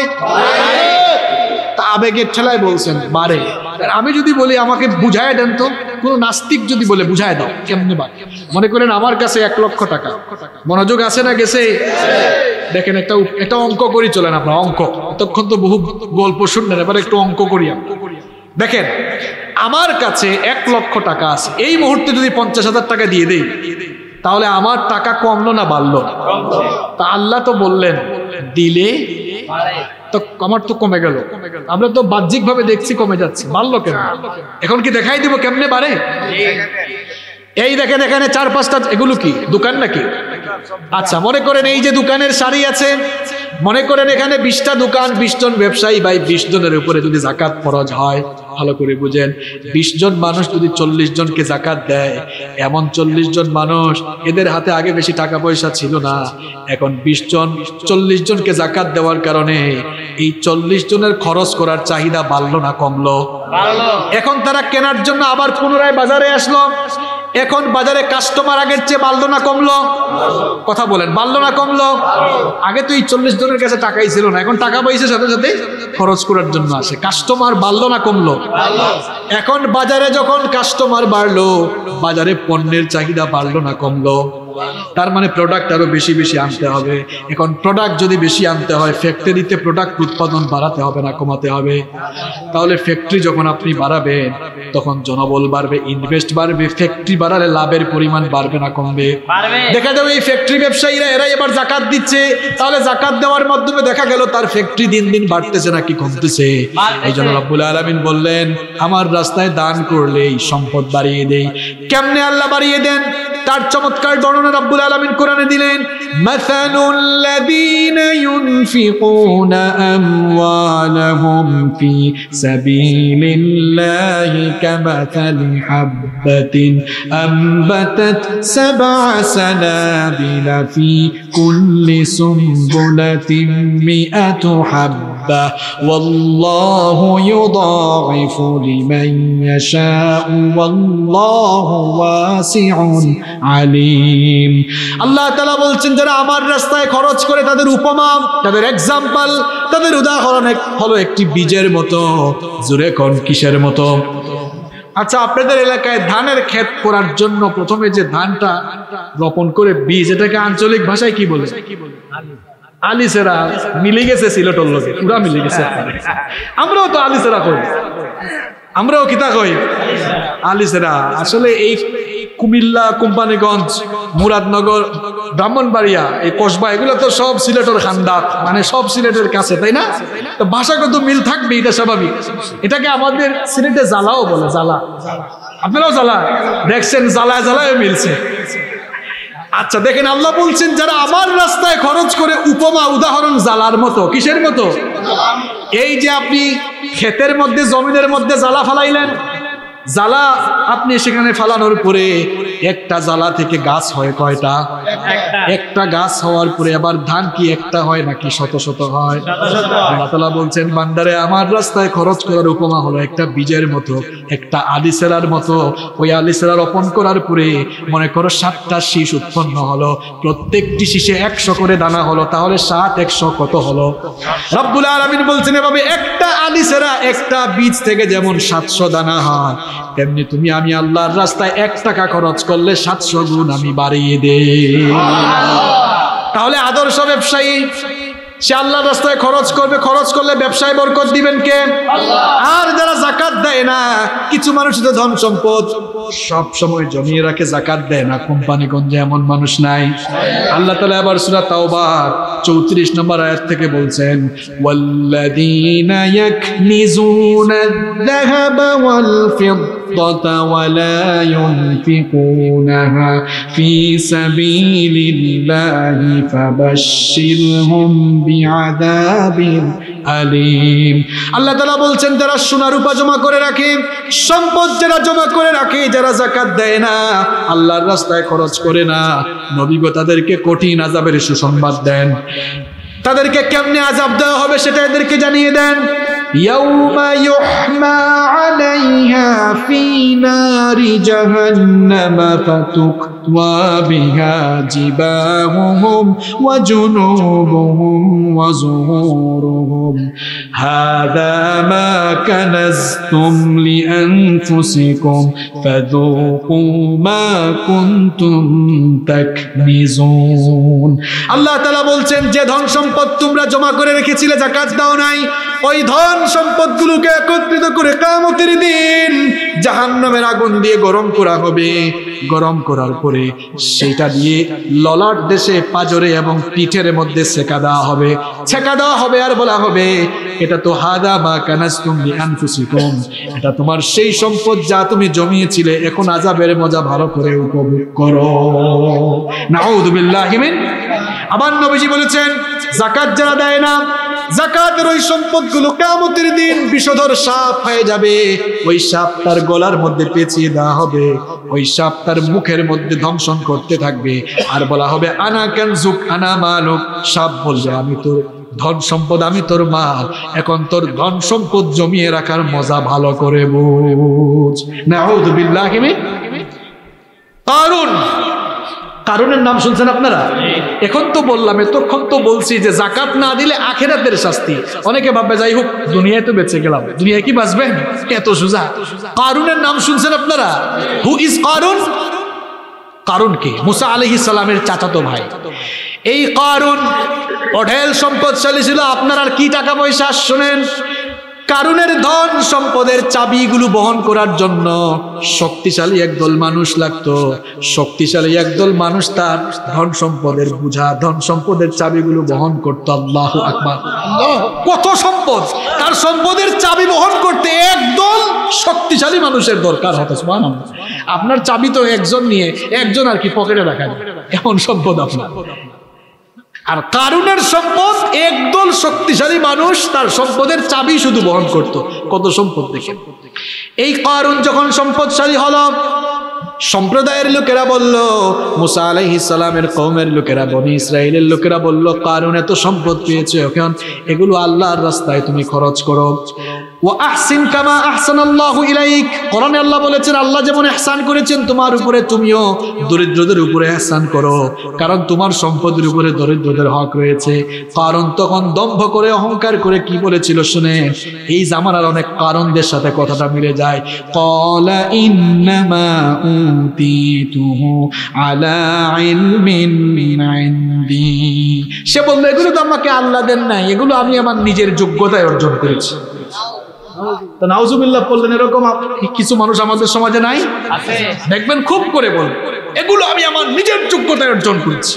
তা আবেগের ঠেলায় বলছেন বাড়ে। আমি যদি বলি আমাকে বুঝায় দেন তো, কোন নাস্তিক যদি বলে বুঝায় দাও কেমনে বাড়ে। মনে করেন আমার কাছে এক লক্ষ টাকা, মনোযোগ আছে না গেছে? দেখেন একটা একটা অঙ্ক করি, চলেন আপনার অঙ্ক, এতক্ষণ তো বহু গল্প শুনলেন, এবার একটু অঙ্ক করি। দেখেন আমার কাছে এক লক্ষ টাকা আছে, এই মুহূর্তে যদি পঞ্চাশ হাজার টাকা দিয়ে দেই তাহলে আমার টাকা কমলো না বাড়লো? তা আল্লাহ তো বললেন দিলে তো আমার তো কমে গেল, আমরা তো বাহ্যিক ভাবে দেখছি কমে যাচ্ছে, বাড়লো কেন? এখন কি দেখাই দিব কেমনে বাড়ে? এই দেখেন এখানে চার পাঁচটা, এগুলো কি দোকান নাকি? আচ্ছা মনে করেন এই যে দোকানের সারি আছে, মনে করেন এখানে বিশটা দোকান, বিশ জন ব্যবসায়ী, ভাই বিশ জনের উপরে যদি যাকাত ফরজ হয়, ভালো করে বুঝেন, বিশ জন মানুষ যদি চল্লিশ জনকে যাকাত দেয়, এমন চল্লিশ জন মানুষ এদের হাতে আগে বেশি টাকা পয়সা ছিল না, এখন বিশ জন চল্লিশ জনকে যাকাত দেওয়ার কারণে এই চল্লিশ জনের খরচ করার চাহিদা বাড়লো না কমলো? এখন তারা কেনার জন্য আবার পুনরায় বাজারে আসলো, এখন বাজারে কাস্টমার আগের চেয়ে বাড়লো না কমলো? কথা বলেন, বাড়লো না কমলো? আগে তো এই চল্লিশ জনের কাছে টাকাই ছিল না, এখন টাকা পয়সা সাথে সাথে খরচ করার জন্য আসে, কাস্টমার বাড়লো না কমলো? এখন বাজারে যখন কাস্টমার বাড়লো, বাজারে পণ্যের চাহিদা বাড়লো না কমলো? তার মানে প্রোডাক্ট আরো বেশি বেশি আনতে হবে। এখন প্রোডাক্ট যদি বেশি আনতে হয়, ফ্যাক্টরিতে প্রোডাক্ট উৎপাদন বাড়াতে হবে না কমাতে হবে? তাহলে ফ্যাক্টরি যখন আপনি বাড়াবেন তখন জনবল বাড়বে, ইনভেস্ট বাড়বে, ফ্যাক্টরি বাড়ালে লাভের পরিমাণ বাড়বে না কমবে? দেখা যাবে এই ফ্যাক্টরি ব্যবসায়ীরা এরাই এবার যাকাত দিচ্ছে, তাহলে যাকাত দেওয়ার মাধ্যমে দেখা গেল তার ফ্যাক্টরি দিন দিন বাড়তেছে নাকি কমতেছে? এই জন্য রব্বুল আলামিন বললেন আমার রাস্তায় দান করলেই সম্পদ বাড়িয়ে দেই। কেমনে আল্লাহ বাড়িয়ে দেন তার চমৎকার বর্ণনা রব্বুল আলামিন কোরআনে দিলেন, মাসালুল লাযীনা ইউনফিকুনা আমওয়ালাহুম ফি সাবিলিল্লাহি কামাসালি হাববাতিন আমবাতাত সাবআ সানাবিলা ফি কুল্লি সুমবুলাতিন মিআতু হাব্বা ওয়াল্লাহু ইউদাঈফু লিমান ইয়াশাউ ওয়াল্লাহু ওয়াসিউন আলিম। আল্লাহ তাআলা বলছেন যারা আমার রাস্তায় খরচ করে তাদের উপমা, তাদের এক্সাম্পল, তাদের উদাহরণ হলো একটি বীজের মতো। জোরে কোন কিসের মতো? আচ্ছা আপনাদের এলাকায় ধানের ক্ষেত করার জন্য প্রথমে যে ধানটা রোপণ করে বীজ, এটাকে আঞ্চলিক ভাষায় কি বলে? আলিসেরা। মিলে গেছে সিলেটের লোকে, পুরা মিলে গেছে। আমরাও তো আলিসেরা কই, আমরাও কিতা কই আলিসেরা। আসলে এই কুমিল্লা, কোম্পানিগঞ্জ, মুরাদনগর, ব্রাহ্মণবাড়িয়া, এই কসবা, এগুলো তো সব সিলেটের খান্দাত, মানে সব সিলেটের কাছে, তাই না? তো ভাষাগত মিল থাকবে, এটা স্বাভাবিক। এটাকে আমাদের সিলেটে জ্বালাও বলে, জ্বালা। আপনারাও জ্বালা দেখছেন, জ্বালায় জ্বালায় মিলছে। আচ্ছা দেখেন আল্লাহ বলছেন যারা আমার রাস্তায় খরচ করে, উপমা উদাহরণ জ্বালার মতো। কিসের মতো? এই যে আপনি ক্ষেতের মধ্যে, জমিনের মধ্যে জ্বালা ফালাইলেন, জ্বালা আপনি সেখানে ফালানোর পরে একটা জ্বালা থেকে গাছ হয় কয়টা? একটা গাছ হওয়ার পরে আবার ধান কি একটা হয় নাকি শত শত হয়? আল্লাহ তাআলা বলছেন বান্দারে আমার রাস্তায় খরচ করার উপমা হলো একটা বীজের মতো, একটা আলিসেরার মতো। ওই আলিসেরা রোপণ করার পরে মনে করো সাতটা শীষ উৎপন্ন হলো, প্রত্যেকটি শীষে একশো করে দানা হলো, তাহলে সাত একশো কত হলো? রব্বুল আলামিন বলছেন এভাবে একটা আলিসেরা, একটা বীজ থেকে যেমন সাতশো দানা হয়, তেমনি তুমি আমি আল্লাহর রাস্তায় এক টাকা খরচ করলে সাতশো গুণ আমি বাড়িয়ে দেই। তাহলে আদর্শ ব্যবসায়ী সে আল্লাহর রাস্তায় খরচ করবে, খরচ করলে ব্যবসায় বরকত দিবেন কে? আর যারা যাকাত দেয় না, কিছু মানুষ তো ধন সম্পদ সব সময় জমিয়ে রাখে, যাকাত দেয় না, কোম্পানিগঞ্জে এমন মানুষ নাই? আল্লাহ তাআলা আবার সূরা তাওবার চৌত্রিশ নম্বর আয়াত থেকে বলছেন, ওয়াল্লাযীনা ইয়াকনিজুনা আয-যাহাবা ওয়াল ফিদ্দা الفضة ولا ينفقونها في سبيل الله فبشرهم بعذاب আলিম। আল্লাহ তাআলা বলছেন যারা সোনা রূপা জমা করে রাখে, সম্পদ যারা জমা করে রাখে, যারা যাকাত দেয় না, আল্লাহর রাস্তায় খরচ করে না, নবী গো তাদেরকে কঠিন আযাবের সুসংবাদ দেন। তাদেরকে কেমনে আযাব দেওয়া হবে সেটা এদেরকে জানিয়ে দেন। ইয়াউমা ইউহমা আলাইহা ফি নারি জাহান্নাম ফাতুকওয়া বিহা জিবাহুহুম ওয়া জুনুবুহুম ওয়া যুহুরুহুম হাযা মা কানাজতুম লিআনফুসিকুম ফাযুকু মা কুনতুম তাকনিজুন। আল্লাহ তাআলা বলছেন যে ধন সম্পদ তোমরা জমা করে রেখেছিলে, যাকাত দাও নাই, ওই ধন সম্পদগুলোকে একত্রিত করে কিয়ামতের দিন জাহান্নামের আগুন দিয়ে গরম করা হবে। গরম করার পরে সেটা দিয়ে ললাট দেশে, পাজরে এবং পিঠের মধ্যে সেকা দেওয়া হবে। সেকা দেওয়া হবে আর বলা হবে এটা তো হাদা মা কানাজতুম লিআনফুসিকুম, এটা তোমার সেই সম্পদ যা তুমি জমিয়েছিলে, এখন আযাবের মজা ভালো করে উপভোগ করো। নাউযু বিল্লাহি মিন। আবার নবীজি বলেছেন যাকাত যারা দেয় না, যাকাতের ওই সম্পদগুলো কিয়ামতের দিন বিষধর সাপ হয়ে যাবে। ওই সাপ তার গলার মধ্যে পেঁচিয়ে দেওয়া হবে, ওই সাপ তার মুখের মধ্যে দংশন করতে থাকবে আর বলা হবে আনা কানজুক আনা মালুক। সাপ বলবে আমি তোর ধন সম্পদ, আমি তোর মাল, এখন তোর ধন সম্পদ জমিয়ে রাখার মজা ভালো করে বুঝ। নাউযু বিল্লাহি মিন। কারুন, কারুনের নাম শুনছেন আপনারা? এখন তো বললাম, এতক্ষণ তো বলছি যে যাকাত না দিলে আখিরাতের শাস্তি। অনেকে ভাববে যাই হোক দুনিয়ায় তো বেঁচে গেলাম, দুনিয়ায় কি বাঁচবেন, এত সোজা। কারুনের নাম শুনছেন আপনারা? হু ইজ কারুন? কারুন কে? মুসা আলাইহিস সালামের চাচাতো ভাই। এই কারুন অঢেল সম্পদশালী ছিল। আপনার আর কি টাকা পয়সা শুনেন, কারুনের ধন সম্পদের চাবিগুলো বহন করার জন্য শক্তিশালী একদল মানুষ লাগতো। শক্তিশালী একদল মানুষ তার ধন সম্পদের বোঝা, ধন সম্পদের চাবিগুলো বহন করতো। আল্লাহু আকবার। কত সম্পদ, তার সম্পদের চাবি বহন করতে একদল শক্তিশালী মানুষের দরকার হতো। সুবহানাল্লাহ। আপনার চাবি তো একজন নিয়ে, একজন আর কি পকেটে রাখা, এমন সম্পদ আপনার। আর কারুনের সম্পদ একদল শক্তিশালী মানুষ তার সম্পদের চাবি শুধু বহন করত। কত সম্পদ দেখেন। এই কারুন যখন সম্পদশালী হলো, সম্প্রদায়ের লোকেরা বলল, মুসা আলাইহিস সালামের কওমের লোকেরা, বনি ইসরাইলের লোকেরা বলল, কারুন এত সম্পদ পেয়েছে, এখন এগুলো আল্লাহর রাস্তায় তুমি খরচ করো। ওয়া আহসিন কামা আহসানাল্লাহু ইলাইক। কোরআনে আল্লাহ বলেছেন আল্লাহ যেমন ইহসান করেছেন তোমার উপরে, তুমিও দরিদ্রদের উপরে ইহসান করো, কারণ তোমার সম্পদের উপরে দরিদ্রদের হক রয়েছে। কারণ তখন দম্ভ করে, অহংকার করে কি বলেছিল শুনেন, এই জামানার অনেক কারণদের সাথে কথাটা মিলে যায়। ক্বালা ইন্নামা উতিতুহু আলা ইলমিন ইনদি। সে বলল এগুলো তো আমাকে আল্লাহ দেন নাই, এগুলো আমি আমার নিজের যোগ্যতায় অর্জন করেছি। তো নাউজুবিল্লাহ বললেন, এরকম কিছু মানুষ আমাদের সমাজে নাই? দেখবেন খুব করে বল, এগুলো আমি আমার নিজের যোগ্যতায় অর্জন করেছি।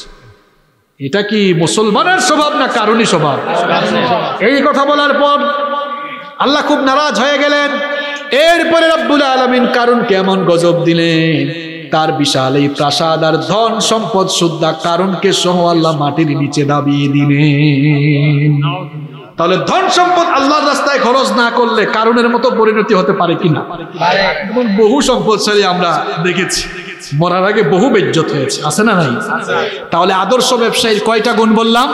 এটা কি মুসলমানের স্বভাব না কারুনি স্বভাব? এই কথা বলার পর আল্লাহ খুব নারাজ হয়ে গেলেন। এরপরে রব্বুল আলামিন কারুনকে এমন গজব দিলেন, তার বিশাল এই প্রাসাদ আর ধন সম্পদ সুদ্ধা কারুনকে সহ আল্লাহ মাটির নিচে দাবিয়ে দিলেন। তাহলে ধন সম্পদ আল্লাহর রাস্তায় খরচ না করলে কারুনের মতো পরিণতি হতে পারে কিনা? এবং বহু সম্পদশালী আমরা দেখেছি মরার আগে বহু বেজ্জত হয়েছে, আছে না নাই? তাহলে আদর্শ ব্যবসায়ীর কয়টা গুণ বললাম?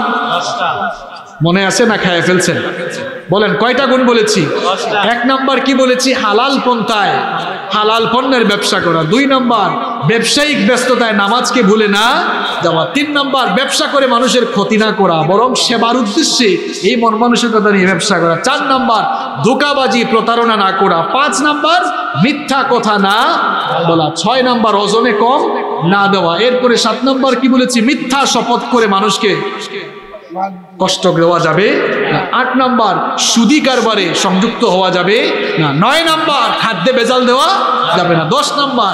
মনে আছে না খেয়ে ফেলছেন? বলেন কয়টা গুণ বলেছি? এক নাম্বার কি বলেছি? হালাল পন্থায় হালাল পণ্যের ব্যবসা করা। দুই নাম্বার ব্যবসায়িক ব্যস্ততায় নামাজকে ভুলে না যাওয়া। তিন নাম্বার ব্যবসা করে মানুষের ক্ষতি না করা, বরং সেবার উদ্দেশ্যে এই মন মানসিকতা নিয়ে ব্যবসা করা। চার নাম্বার ধোঁকাবাজি প্রতারণা না করা। পাঁচ নাম্বার মিথ্যা কথা না বলা। ছয় নাম্বার ওজনে কম না দেওয়া। এরপরে সাত নাম্বার কি বলেছি? মিথ্যা শপথ করে মানুষকে কষ্ট দেওয়া যাবে না। আট নাম্বার সুদি কারবারে সংযুক্ত হওয়া যাবে না। নয় নাম্বার খাদ্যে ভেজাল দেওয়া যাবে না। দশ নাম্বার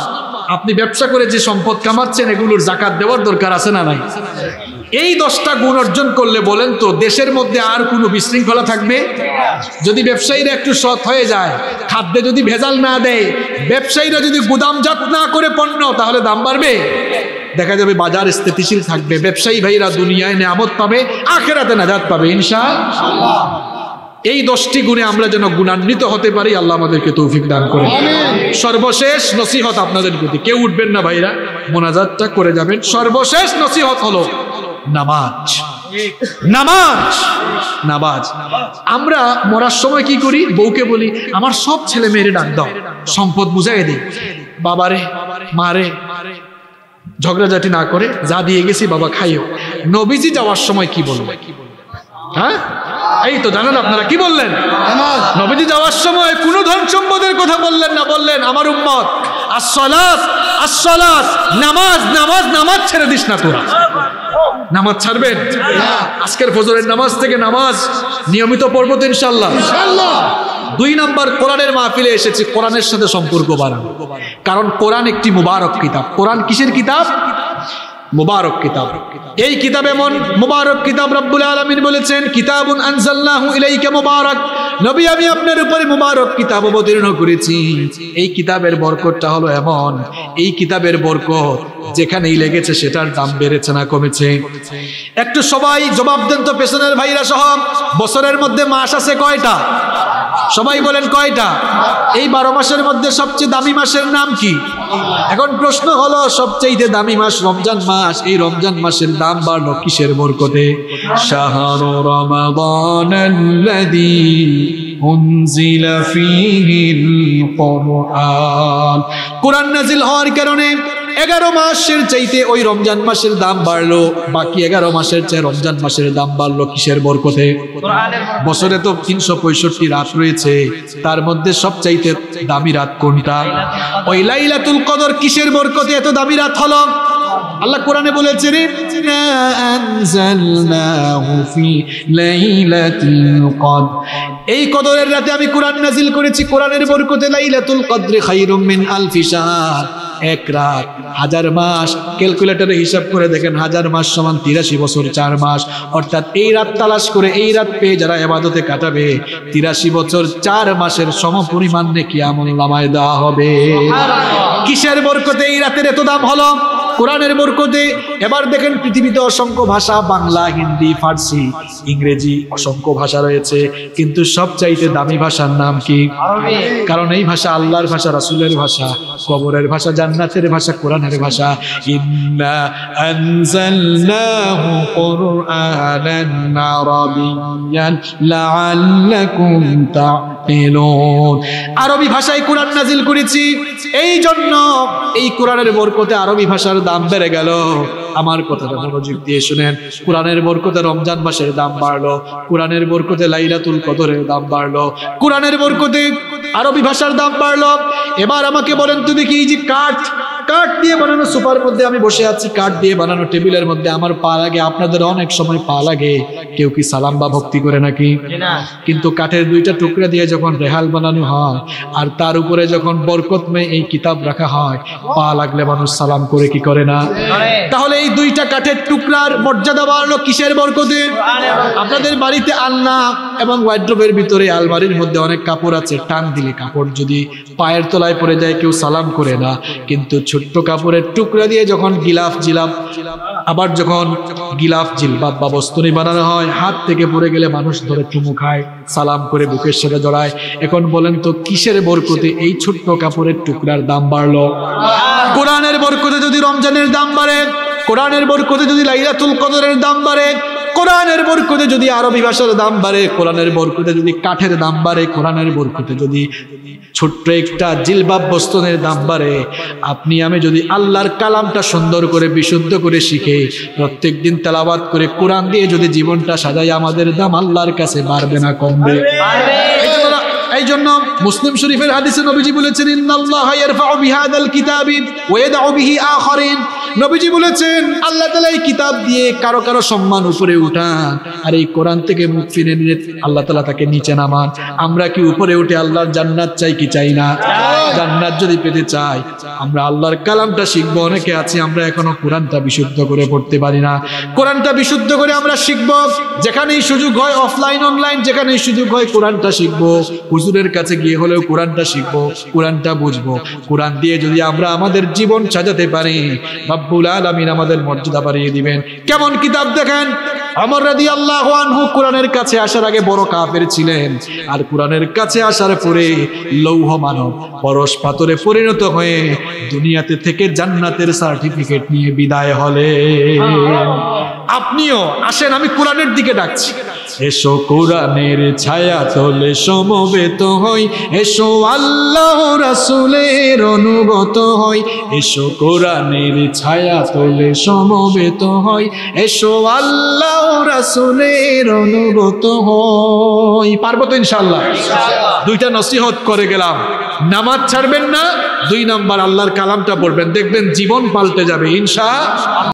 আপনি ব্যবসা করে যে সম্পদ কামাচ্ছেন এগুলোর জাকাত দেওয়ার দরকার আছে না নাই? এই দশটা গুণ অর্জন করলে বলেন তো দেশের মধ্যে আর কোনো বিশৃঙ্খলা থাকবে? যদি ব্যবসায়ীরা একটু সৎ হয়ে যায়, খাদ্যে যদি ভেজাল না দেয়, ব্যবসায়ীরা যদি গুদামজাত না করে পণ্য, তাহলে দাম বাড়বে, দেখা যাবে বাজার স্থিতিশীল থাকবে, ব্যবসায়ী ভাইরা দুনিয়ায় নিয়ামত পাবে, আখিরাতে নাজাত পাবে ইনশাআল্লাহ। এই দশটি গুণে আমরা যেন গুণান্বিত হতে পারি, আল্লাহ আমাদেরকে তৌফিক দান করেন। সর্বশেষ নসিহত আপনাদের প্রতি, কেউ উঠবেন না ভাইরা, মোনাজাতটা করে যাবেন। সর্বশেষ নসিহত হলো নামাজ। নামাজ নামাজ আমরা মরার সময় কি করি? বউকে বলি আমার সব ছেলে মেয়েরে ডাক দাও, সম্পদ বুঝাই দিই, বাবারে মারে ঝগড়াঝাটি না করে যা দিয়ে গেছি বাবা খাইও। নবীজি যাওয়ার সময় কি বললেন? হ্যাঁ এই তো জানেন আপনারা কি বললেন? নবীজি যাওয়ার সময় কোনো ধন সম্পদের কথা বললেন না, বললেন আমার উম্মত আসসালাত আসসালাত, নামাজ নামাজ নামাজ ছেড়ে দিস না তোরা। নামাজ ছাড়বেন? আজকের ফজরের নামাজ থেকে নামাজ নিয়মিত পড়বো তো ইনশাআল্লাহ। দুই নাম্বার, কোরআনের মাহফিলে এসেছি কোরআনের সাথে সম্পর্ক বাড়ানো, কারণ কোরআন একটি মুবারক কিতাব। কোরআন কিসের কিতাব? মুবারক কিতাব। এই কিতাব এমন মুবারক কিতাব, রব্বুল আলামিন বলেছেন কিতাবুন আনজালনাহু ইলাইকা মুবারক, নবী আমি আপনার উপরে মুবারক কিতাব অবতীর্ণ করেছি। এই কিতাবের বরকতটা হলো এমন, এই কিতাবের বরকত যেখানেই লেগেছে সেটার দাম বেড়েছে না কমেছে? একটু সবাই জবাব দেন তো, পেছনের ভাইরা সহ, বছরের মধ্যে মাস আছে কয়টা? সবাই বলেন কয়টা? এই বারো মাসের মধ্যে সবচেয়ে দামি মাসের নাম কি? এখন প্রশ্ন হলো সবচেয়ে দামি মাস রমজান মাস, এই রমজান মাসের দাম বাড়লো কিসের বরকতে? শাহরু রমাদানাল্লাযী উনজিলা ফীহিল কুরআন, কোরআন নাযিল হওয়ার কারণে এগারো মাসের চাইতে ওই রমজান মাসের দাম বাড়লো, বাকি এগারো মাসের চেয়ে রমজান মাসের দাম বাড়লো কিসের বরকতে? বছরে তো তিনশো পঁয়ষট্টি রাত রয়েছে, তার মধ্যে সবচাইতে দামি রাত কোনটা? ওই লাইলাতুল কদর কিসের বরকতে এত দামি রাত হলো? আল্লাহ কোরআনে বলেছেন ইন্না আনজালনাহু ফি লাইলাতিল কদর, এই কদরের রাতে আমি কোরআন নাযিল করেছি, কোরআনের বরকতে। লাইলাতুল কদরি খায়রুম মিন আলফি শাহর, এক রাত হাজার মাস। ক্যালকুলেটরে হিসাব করে দেখেন হাজার মাস সমান তিরাশি বছর চার মাস, অর্থাৎ এই রাত তালাশ করে এই রাত পেয়ে যারা ইবাদতে কাটাবে তিরাশি বছর চার মাসের সম পরিমাণ নেকি আমলনামায় দেওয়া হবে। কিসের বরকতে এই রাতের এত দাম হলো? কোরআনের বরকতে। এবার দেখেন পৃথিবীতে অসংখ্য ভাষা, বাংলা, হিন্দি, ফার্সি, ইংরেজি, অসংখ্য ভাষা রয়েছে, কিন্তু সবচাইতে দামি ভাষার নাম কি? কারণ এই ভাষা আল্লাহর ভাষা, রাসূলের ভাষা, কবরের ভাষা, জান্নাতের ভাষা, কোরআনের ভাষা। ইন্না আনজালনাহু কুরআনান আরাবিয়্যান লাআল্লাকুম তা'কিলুন, আরবি ভাষায় কোরআন নাযিল করেছি, এই জন্য এই কোরআনের বরকতে আরবি ভাষার দাম বেড়ে গেল। আমার কথাটা মনোযোগ দিয়ে শুনেন, কোরআনের বরকতে রমজান মাসের দাম বাড়লো, কোরআনের বরকতে লাইলাতুল কদরের দাম বাড়লো, কোরআনের বরকতে আরবি ভাষার দাম বাড়লো। এবার আমাকে বলেন তো দেখি, এই যে কাঠ কাঠ দিয়ে বানানো সোফার মধ্যে আমি বসে আছি, কাঠ দিয়ে বানানো টেবিলের মধ্যে আমার পা লাগে, আপনাদের অনেক সময় পা লাগে, কেউ কি সালাম বা ভক্তি করে নাকি? কিন্তু কাঠের দুইটা টুকরা দিয়ে যখন রেহাল বানানো হয় আর তার উপরে যখন বরকতময় এই কিতাব রাখা হয়, পা লাগলে মানুষ সালাম করে কি করে না? তাহলে এই দুইটা কাঠের টুকরার মর্যাদা বাড়লো কিসের বরকতে? আপনাদের বাড়িতে আলনা এবং ওয়ার্ড্রোবের ভিতরে আলমারির মধ্যে অনেক কাপড় আছে, টান দিলে কাপড় যদি পায়ের তলায় পড়ে যায় কেউ সালাম করে না, কিন্তু ছোট্ট কাপড়ের টুকরা দিয়ে যখন গিলাফ জিলাফ আবার যখন গিলাফ জিলবাব বা বস্তুনি বানানো হয়, হাত থেকে পড়ে গেলে মানুষ ধরে চুমু খায়, সালাম করে বুকের সাথে জড়ায়। এখন বলেন তো কিসের বরকতে এই ছোট্ট কাপড়ের টুকরার দাম বাড়লো? কোরআনের বরকতে যদি রমজানের দাম বাড়ে, কোরআনের বরকতে যদি লাইলাতুল কদরের দাম বাড়ে, কোরআনের বরকতে যদি আরবি ভাষার দাম বাড়ে, কোরআনের বরকতে যদি কাঠের দাম বাড়ে, কোরআনের বরকতে যদি ছোট্ট একটা জিলবাব বস্ত্রের দাম বাড়ে, আপনি আমি যদি আল্লাহর কালামটা সুন্দর করে বিশুদ্ধ করে শিখে প্রত্যেক দিন তেলাওয়াত করে কোরআন দিয়ে যদি জীবনটা সাজাই, আমাদের দাম আল্লাহর কাছে বাড়বে না কমবে? এই জন্য মুসলিম শরীফের হাদিসে নবীজি বলেছেন ইন্নাল্লাহা ইয়ারফাউ বিহাদাল কিতাবি ওয়া ইয়াদউ বিহি আখারিন, নবীজি বলেছেন আল্লাহ তাআলা এই কিতাব দিয়ে কারো কারো সম্মান উপরে উঠান, আর এই কোরআন থেকে মুখ ফিরে নিলে আল্লাহ তাআলা তাকে নিচে নামান। আমরা কি উপরে উঠে আল্লাহর জান্নাত চাই কি চাই না? জান্নাত যদি পেতে চাই আমরা আল্লাহর কালামটা শিখবো। অনেকে আছে আমরা এখনো কোরআনটা বিশুদ্ধ করে পড়তে পারি না। কোরআনটা বিশুদ্ধ করে আমরা শিখবো, যেখানেই সুযোগ হয় অফলাইন অনলাইন যেখানেই সুযোগ হয় কোরআনটা শিখবো। হুজুরের কাছে গিয়ে হলেও কোরআনটা শিখবো, কোরআনটা বুঝবো। কোরআন দিয়ে যদি আমরা আমাদের জীবন সাজাতে পারি রব্বুল আলামিন আমাদের মর্যাদা বাড়িয়ে দিবেন। কেমন কিতাব দেখেন, ওমর রাদিয়াল্লাহু আনহু কোরআনের কাছে আসার আগে বড় কাফের ছিলেন, আর কোরআনের কাছে আসার পরে লৌহ মানব পরশ পাথরে পরিণত হয়ে দুনিয়াতে থেকে জান্নাতের সার্টিফিকেট নিয়ে বিদায় হলে। আপনিও আসেন, আমি কোরআনের দিকে ডাকছি। এসো কোরআনের ছায়া তলে সমবেত হই, এসো আল্লাহ রাসূলের অনুগত হই। এসো কোরআনের ছায়া তলে সমবেত হই, এসো আল্লাহ রাসূলের অনুগত হই। পারবো তো ইনশাআল্লাহ? দুইটা নসিহত করে গেলাম, নামাজ ছাড়বেন না, দুই নাম্বার আল্লাহর কালামটা পড়বেন, দেখবেন জীবন পাল্টে যাবে ইনশাআল্লাহ।